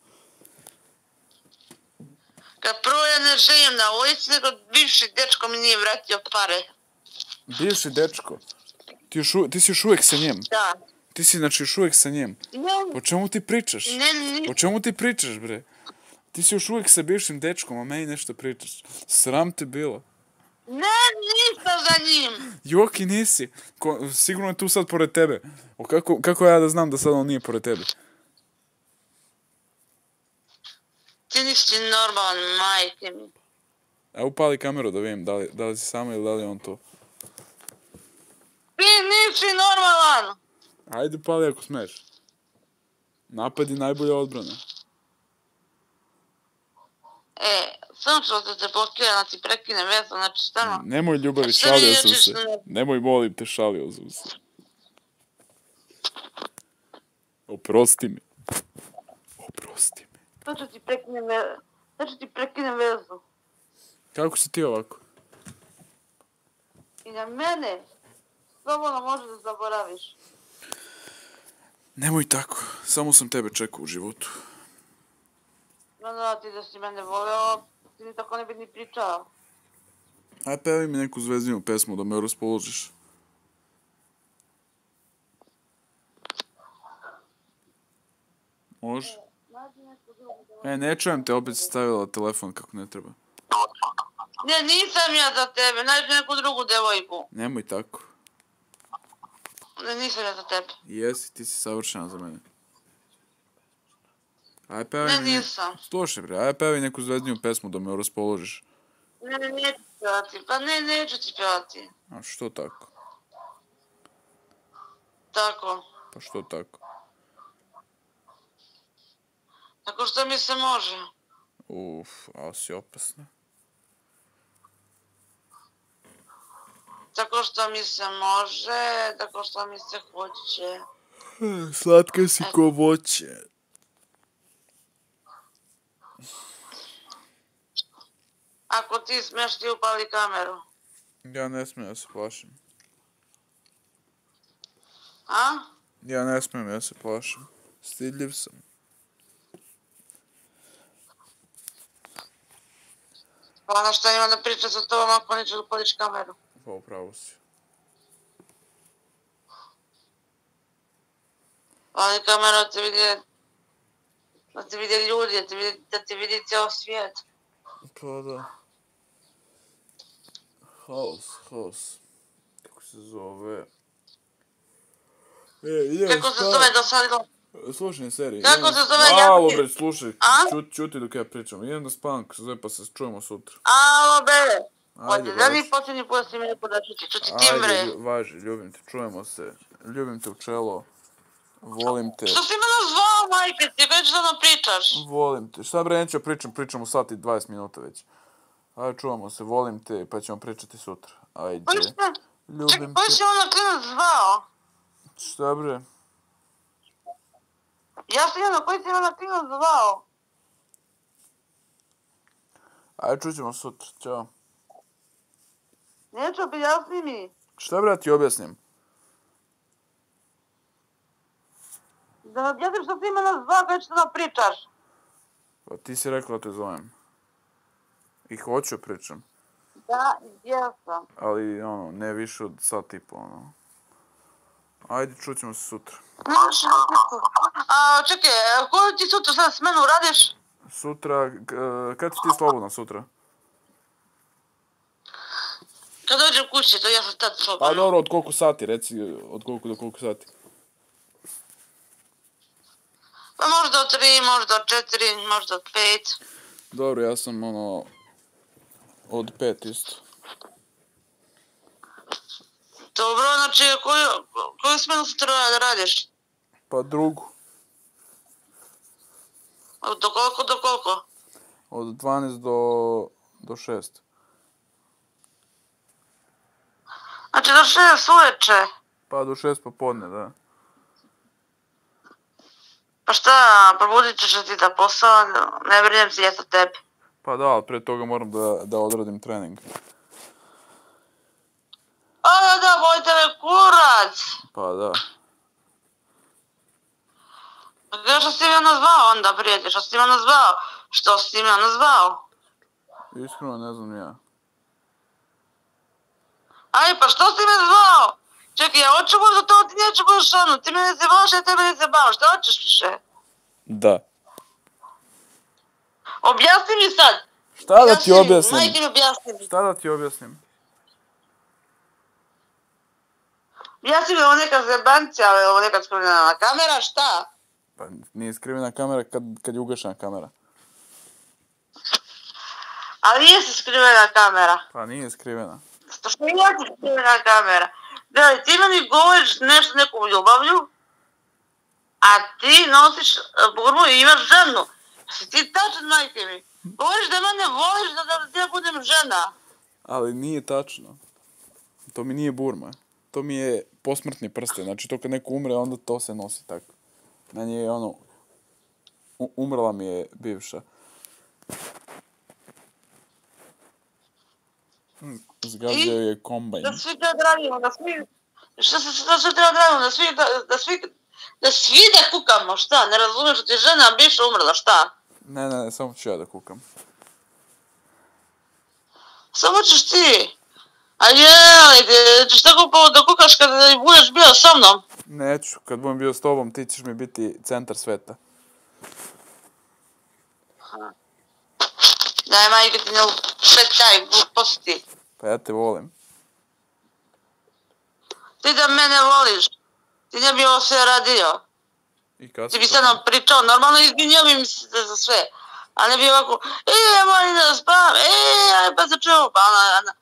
Kad prvo ja ne živim na ulici, nego bivši dečko mi nije vratio pare. Bivši dečko? Ti si još uvijek sa njem? Da. Ti si, znači, još uvijek sa njem? Ne, O čemu ti pričaš? ne, O čemu ti pričaš, bre? Ti si još uvijek sa bivšim dečkom, a meni nešto pričaš. Sram te bilo. nisam za njim. Joki, nisi. Sigurno je tu sad pored tebe. Kako ja da znam da sad on nije pored tebe? Ti nisi normalan, majke mi. Evo upali kameru da vidim da li si sama ili da li je on to. Ti nisi normalan. Ajde upali ako smeš. Napad je najbolja odbrana. Sam ću da te blokiram, da ti prekinem vezu, znači stvarno. Nemoj ljubavi, Šta šalio mi sam nećeš se. na- Nemoj, molim te, šalio sam se. Oprosti mi. Oprosti mi. Sad ću ti prekinem vezu. Kako si ti ovako? I na mene slobodno možeš da zaboraviš. Nemoj tako. Samo sam tebe čekao u životu. No, ti da si mene voleo, ti ni tako ne bi ni pričao. Aj pevaj mi neku zvezdinu pesmu da me raspoložiš. Može? Ne čujem te, opet si stavila telefon kako ne treba. Ne, nisam ja za tebe, nađi neku drugu devojku. Nemoj tako. Ne, nisam ja za tebe. Jesi, ti si savršena za mene. Aj pevaj Ne, mi... nisam. Slušaj bre, aj pevaj neku zvezdinu pesmu da me raspoložiš. Ne, neću pevati. Pa ne, neću ti pevati. A što tako? Tako. Pa što tako? Tako što mi se može. A si opasna. Tako što mi se može, tako što mi se hoće. Slatka si ko voće. Ako ti smeš, ti upali kameru. Ja ne smijem, ja se plašim. A? Ja ne smijem, ja se plašim. Stidljiv sam. Pa ono što ima da priča sa tobom ako nećeš da upališ kameru. Pa upravo si. Pali kameru da te vide ljudi, da te vidi cijel svijet. Pa da. Haos. Kako se zove? Idem Kako se zove do sad? Slušaj seriju. Kako se zove? Alo bre, slušaj. A? Čuti dok ja pričam. Idem da spavam kako se zove pa se čujemo sutra. Alo, bebe. Ajde, Da mi posljednji put si mi rekao da čuti ti bre. Ajde, važi, ljubim te, čujemo se. Ljubim te u čelo. Volim te. Što si me nazvao, majke, ti već da nam pričaš? Volim te. Šta bre, neću pričam u sat i 20 minuta već. Ajde, čuvamo se, volim te, pa ćemo pričati sutra. Ajde. Čekaj, Ljubim koji te. si ono klinac zvao? Šta bre? Ja sam ono, koji si ono klinac zvao? Ajde, čućemo sutra, ćao. Neću, objasni mi. Šta bre, ja ti objasnim? Da mi objasnim što si me nazvao, kada ćeš da pričaš. Pa ti si rekla da te zovem. I hoću pričam. Da, jesam. Ali, ne više od sat i po, Ajde, čućemo se sutra. A čekaj, koju ti sutra sad smenu radiš? Sutra, kad si ti slobodna sutra? Kad dođem kući, to ja sam tad Pa slobodna. dobro, od koliko sati, reci, od koliko do koliko sati? Pa možda od 3, možda od 4, možda od 5. Dobro, ja sam od 5 isto. Dobro, znači koju smenu sutra radiš? Pa drugu, Do koliko do koliko? od 12 do 6. Znači do 6 uveče. Pa do 6 popodne, da. Pa šta, probudit ćeš ti da posao, ne brinem se, ja sa tebi. Pa da, ali prije toga moram da odradim trening. A da, bojte me kurac. Pa da. Što si mi ono zvao onda, prijatelj, što si mi ono zvao? Što si mi ono zvao? Iskreno ne znam ja. Aj, pa što si me zvao? Čekaj, ja hoću možda to, ti neću budeš ono, ti me ne zebavaš, ja tebe ne zebavam, šta hoćeš više? Da. Objasni mi sad. Šta da ti objasnim? Majke mi objasni mi. Šta da ti objasnim? Objasni mi ovo neka zebancija, ovo neka skrivena kamera, šta? Pa nije skrivena kamera kad je ugašena kamera. Ali nije se skrivena kamera. Pa nije skrivena. Što je jako skrivena kamera. Gledaj, ti meni govoriš nešto nekom ljubavlju, a ti nosiš burmu i imaš ženu. Si ti tačan, majke mi. Govoriš da mene voliš, da ja budem žena. Ali nije tačno. To mi nije burma. To mi je posmrtni prsten. Znači to kad neko umre, onda to se nosi tako. Meni je ono... Umrla mi je bivša. Zgazio je kombajn. Da svi da radimo, da svi... Šta se treba da radimo, da svi da kukamo, šta? Ne razumiješ da ti je žena bivša umrla, šta? Ne, samo ću ja da kukam. Samo ćeš ti. A je, ćeš tako da kukaš kad budeš bio sa mnom? Neću, kad budem bio s tobom, ti ćeš mi biti centar sveta. Daj, majke ti ne upetaj, gluposti. Pa ja te volim. Ti da mene voliš, ti ne bi ovo sve radio. I kad Ti bi sad nam pričao, normalno izginjao bi mi se za sve. A ne bi ovako, ja moram da spavam, aj pa za čemu, pa ona,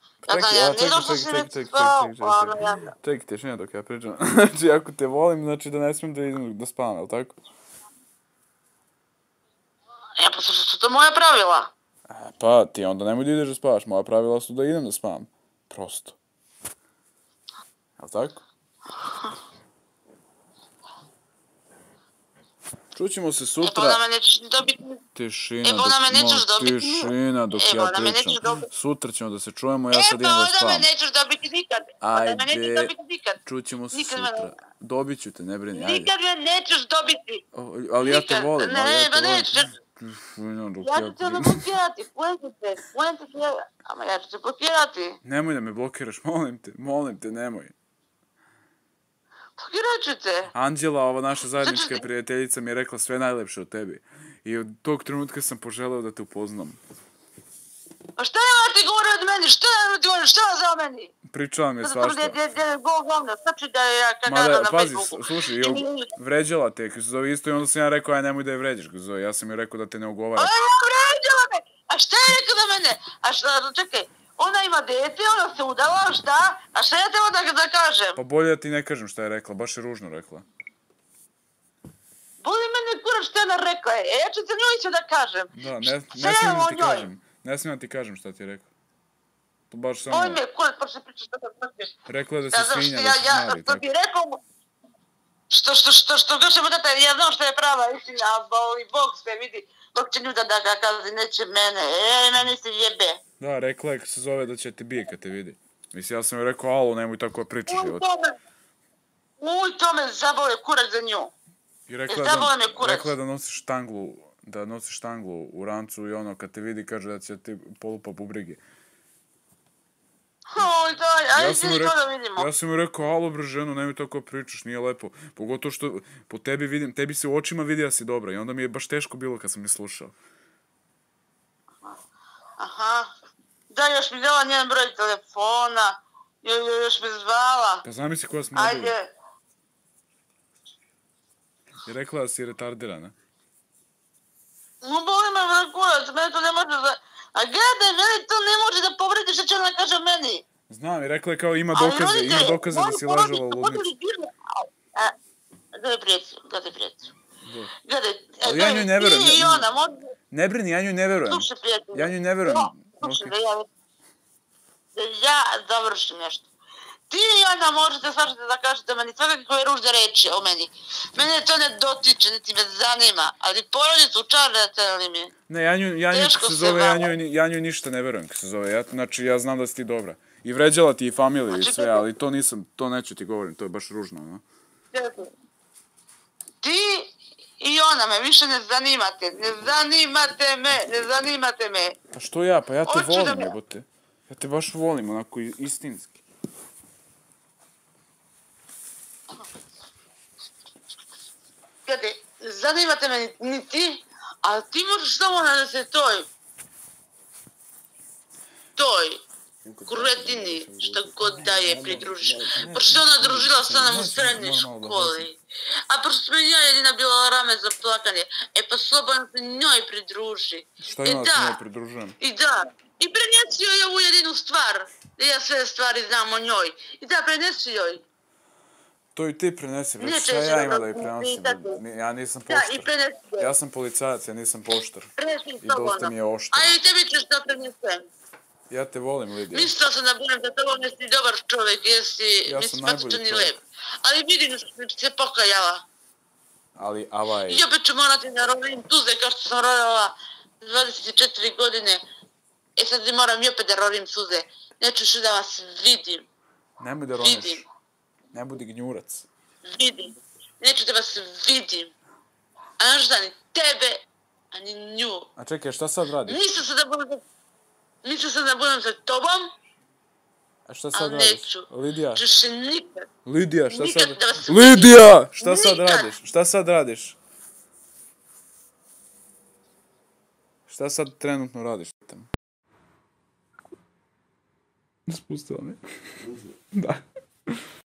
Čekaj, tišina dok ja pričam. Znači, ako te volim, znači da ne smijem da idem da spavam, jel' tako? Ja, pa su to moja pravila. Pa, ti onda nemoj da ideš da spavaš. Moja pravila su da idem da spavam. Prosto. Jel' tako? Čućemo se sutra. Pa onda me nećeš dobiti. Tišina, tišina dok ja pričam. Sutra ćemo da se čujemo, ja sad idem da spavam. Onda me nećeš dobiti nikad. Ajde, čućemo se sutra. Dobit ću te, ne brini, ajde. Nikad me nećeš dobiti. Ali ja te volim, ali ja te volim. nećeš. Ja ću te onda blokirati, pujem te, ama ja ću te blokirati. Nemoj da me blokiraš, molim te, nemoj. Blokirat ću te. Anđela, ova naša zajednička prijateljica, mi je rekla sve najlepše o tebi. I od tog trenutka sam poželeo da te upoznam. Pa šta je ti govori od meni? Šta je ti govori? Šta je za meni? Pričala mi je svašta. Znači da je ja kagada na Pazi, Facebooku. slušaj, vređala te, zove isto i onda sam ja rekao, aj nemoj da je vređaš, zove, ja sam joj rekao da te ne ugovara. Vređala me! A šta je rekao da mene? A šta, čekaj, ona ima dete, ona se udala, šta? A šta ja treba da kažem? Pa bolje da ti ne kažem šta je rekla, baš je ružno rekla. Boli mene kurac šta je ona rekla, ja ću se njoj ići da kažem. Da, ne smijem ti kažem šta ti je rekla. To baš samo... Oj me, kurac, pa se pričaš šta da pričaš. Rekla je da se svinja, da se smari, tako. Ja rekao mu, što gašemo da ja znam što je prava istina, ali Bog sve vidi, Bog će nju da ga kazi, neće mene, meni se jebe. Da, rekla je se zove da će te bije kad te vidi. Mislim, ja sam joj rekao, alo, nemoj tako da pričaš život. To me zabole kurac za nju. I rekla je da nosiš štanglu u rancu i ono, kad te vidi, kaže da će ti polupa bubrige. Oj, daj, Ja ajde sam mu sidi rekao- to da vidimo. Ja sam mu rekao, alo bre ženo, nemoj tako pričaš, nije lepo. Pogotovo što po tebi vidim, tebi se u očima vidi da si dobra i onda mi je baš teško bilo kad sam je slušao. Aha. Da, još mi dala njen broj telefona. Još me zvala. Pa zamisli koja smo dobili. Ajde. I rekla da si retardirana. No boli me vrkurac, meni to ne može da... A gledaj, meni to ne može da povredi što će ona kaže meni. Znam, i rekla je kao ima Ali dokaze, roditelji, ima dokaze da si moji lažala u porodice ludnicu. budili gledaj prijatelju. Gledaj, Ali ja njoj ne verujem, ti i ja- ona, može... Ne brini, ja nju ne verujem. Slušaj, prijatelju. Ja nju ne verujem. Slušaj, Okej. da ja završim nešto. Ti i ona možete svašta da kažete meni svakakve ružne reči o meni. Mene to ne dotiče, niti me zanima, ali porodicu čarate mi. Ne, ja nju, Teško kako se se zove, vama. ja nju ništa ne verujem, kako se zove. Znači, ja znam da si ti dobra. I vređala ti i familiju i Znači, sve, kako- ali to neću ti govorim, to je baš ružno, no? Ti i ona me više ne zanimate. Ne zanimate me. Pa što ja? Pa ja te Hoću da volim, me- jebote. Ja te baš volim, onako istinski. Gledaj, zanimate me ni ti, ali ti možeš samo da se toj kuretini, šta god da je, pridružiš. Pošto ona družila sa nam u srednjoj školi. A pošto sam ja jedina bila rame za plakanje, pa slobodno se njoj pridruži. Šta ima da se njoj pridružujem? I da, i prenesi joj ovu jedinu stvar, da ja sve stvari znam o njoj. I da, prenesi joj. To i ti prenesi, već Neće šta ja se imam da je da prenosim? pitati. Ja nisam Da, i poštar. prenesi joj. Ja sam policajac, ja nisam poštar. Prenesi I dosta slobodno. mi je oštro. A i tebi ćeš da prenesem. Ja te volim, Lidija. Mislila sam da budem za tobom, jesi dobar čovjek, jesi Ja sam simpatičan najbolji i čovjek. lep. Ali vidim da sam se pokajala. Ali, avaj, I opet ću morati da rodim suze kao što sam rodila 24 godine. Sad moram i opet da rodim suze. Neću što da vas vidim. nemoj da roniš. Vidim. Ne budi gnjurac. Vidim. Neću da vas vidim. A znaš da ni tebe, ani nju. A čekaj, šta sad radiš? Mislio sam da budem sa tobom, A šta sad ali radiš? neću. Lidija, Ćeš se nikad. Lidija, šta Nikad sad... da vas Lidija! Šta sad Nikad. radiš? Šta sad radiš? Šta sad trenutno radiš? Spustila me. Da.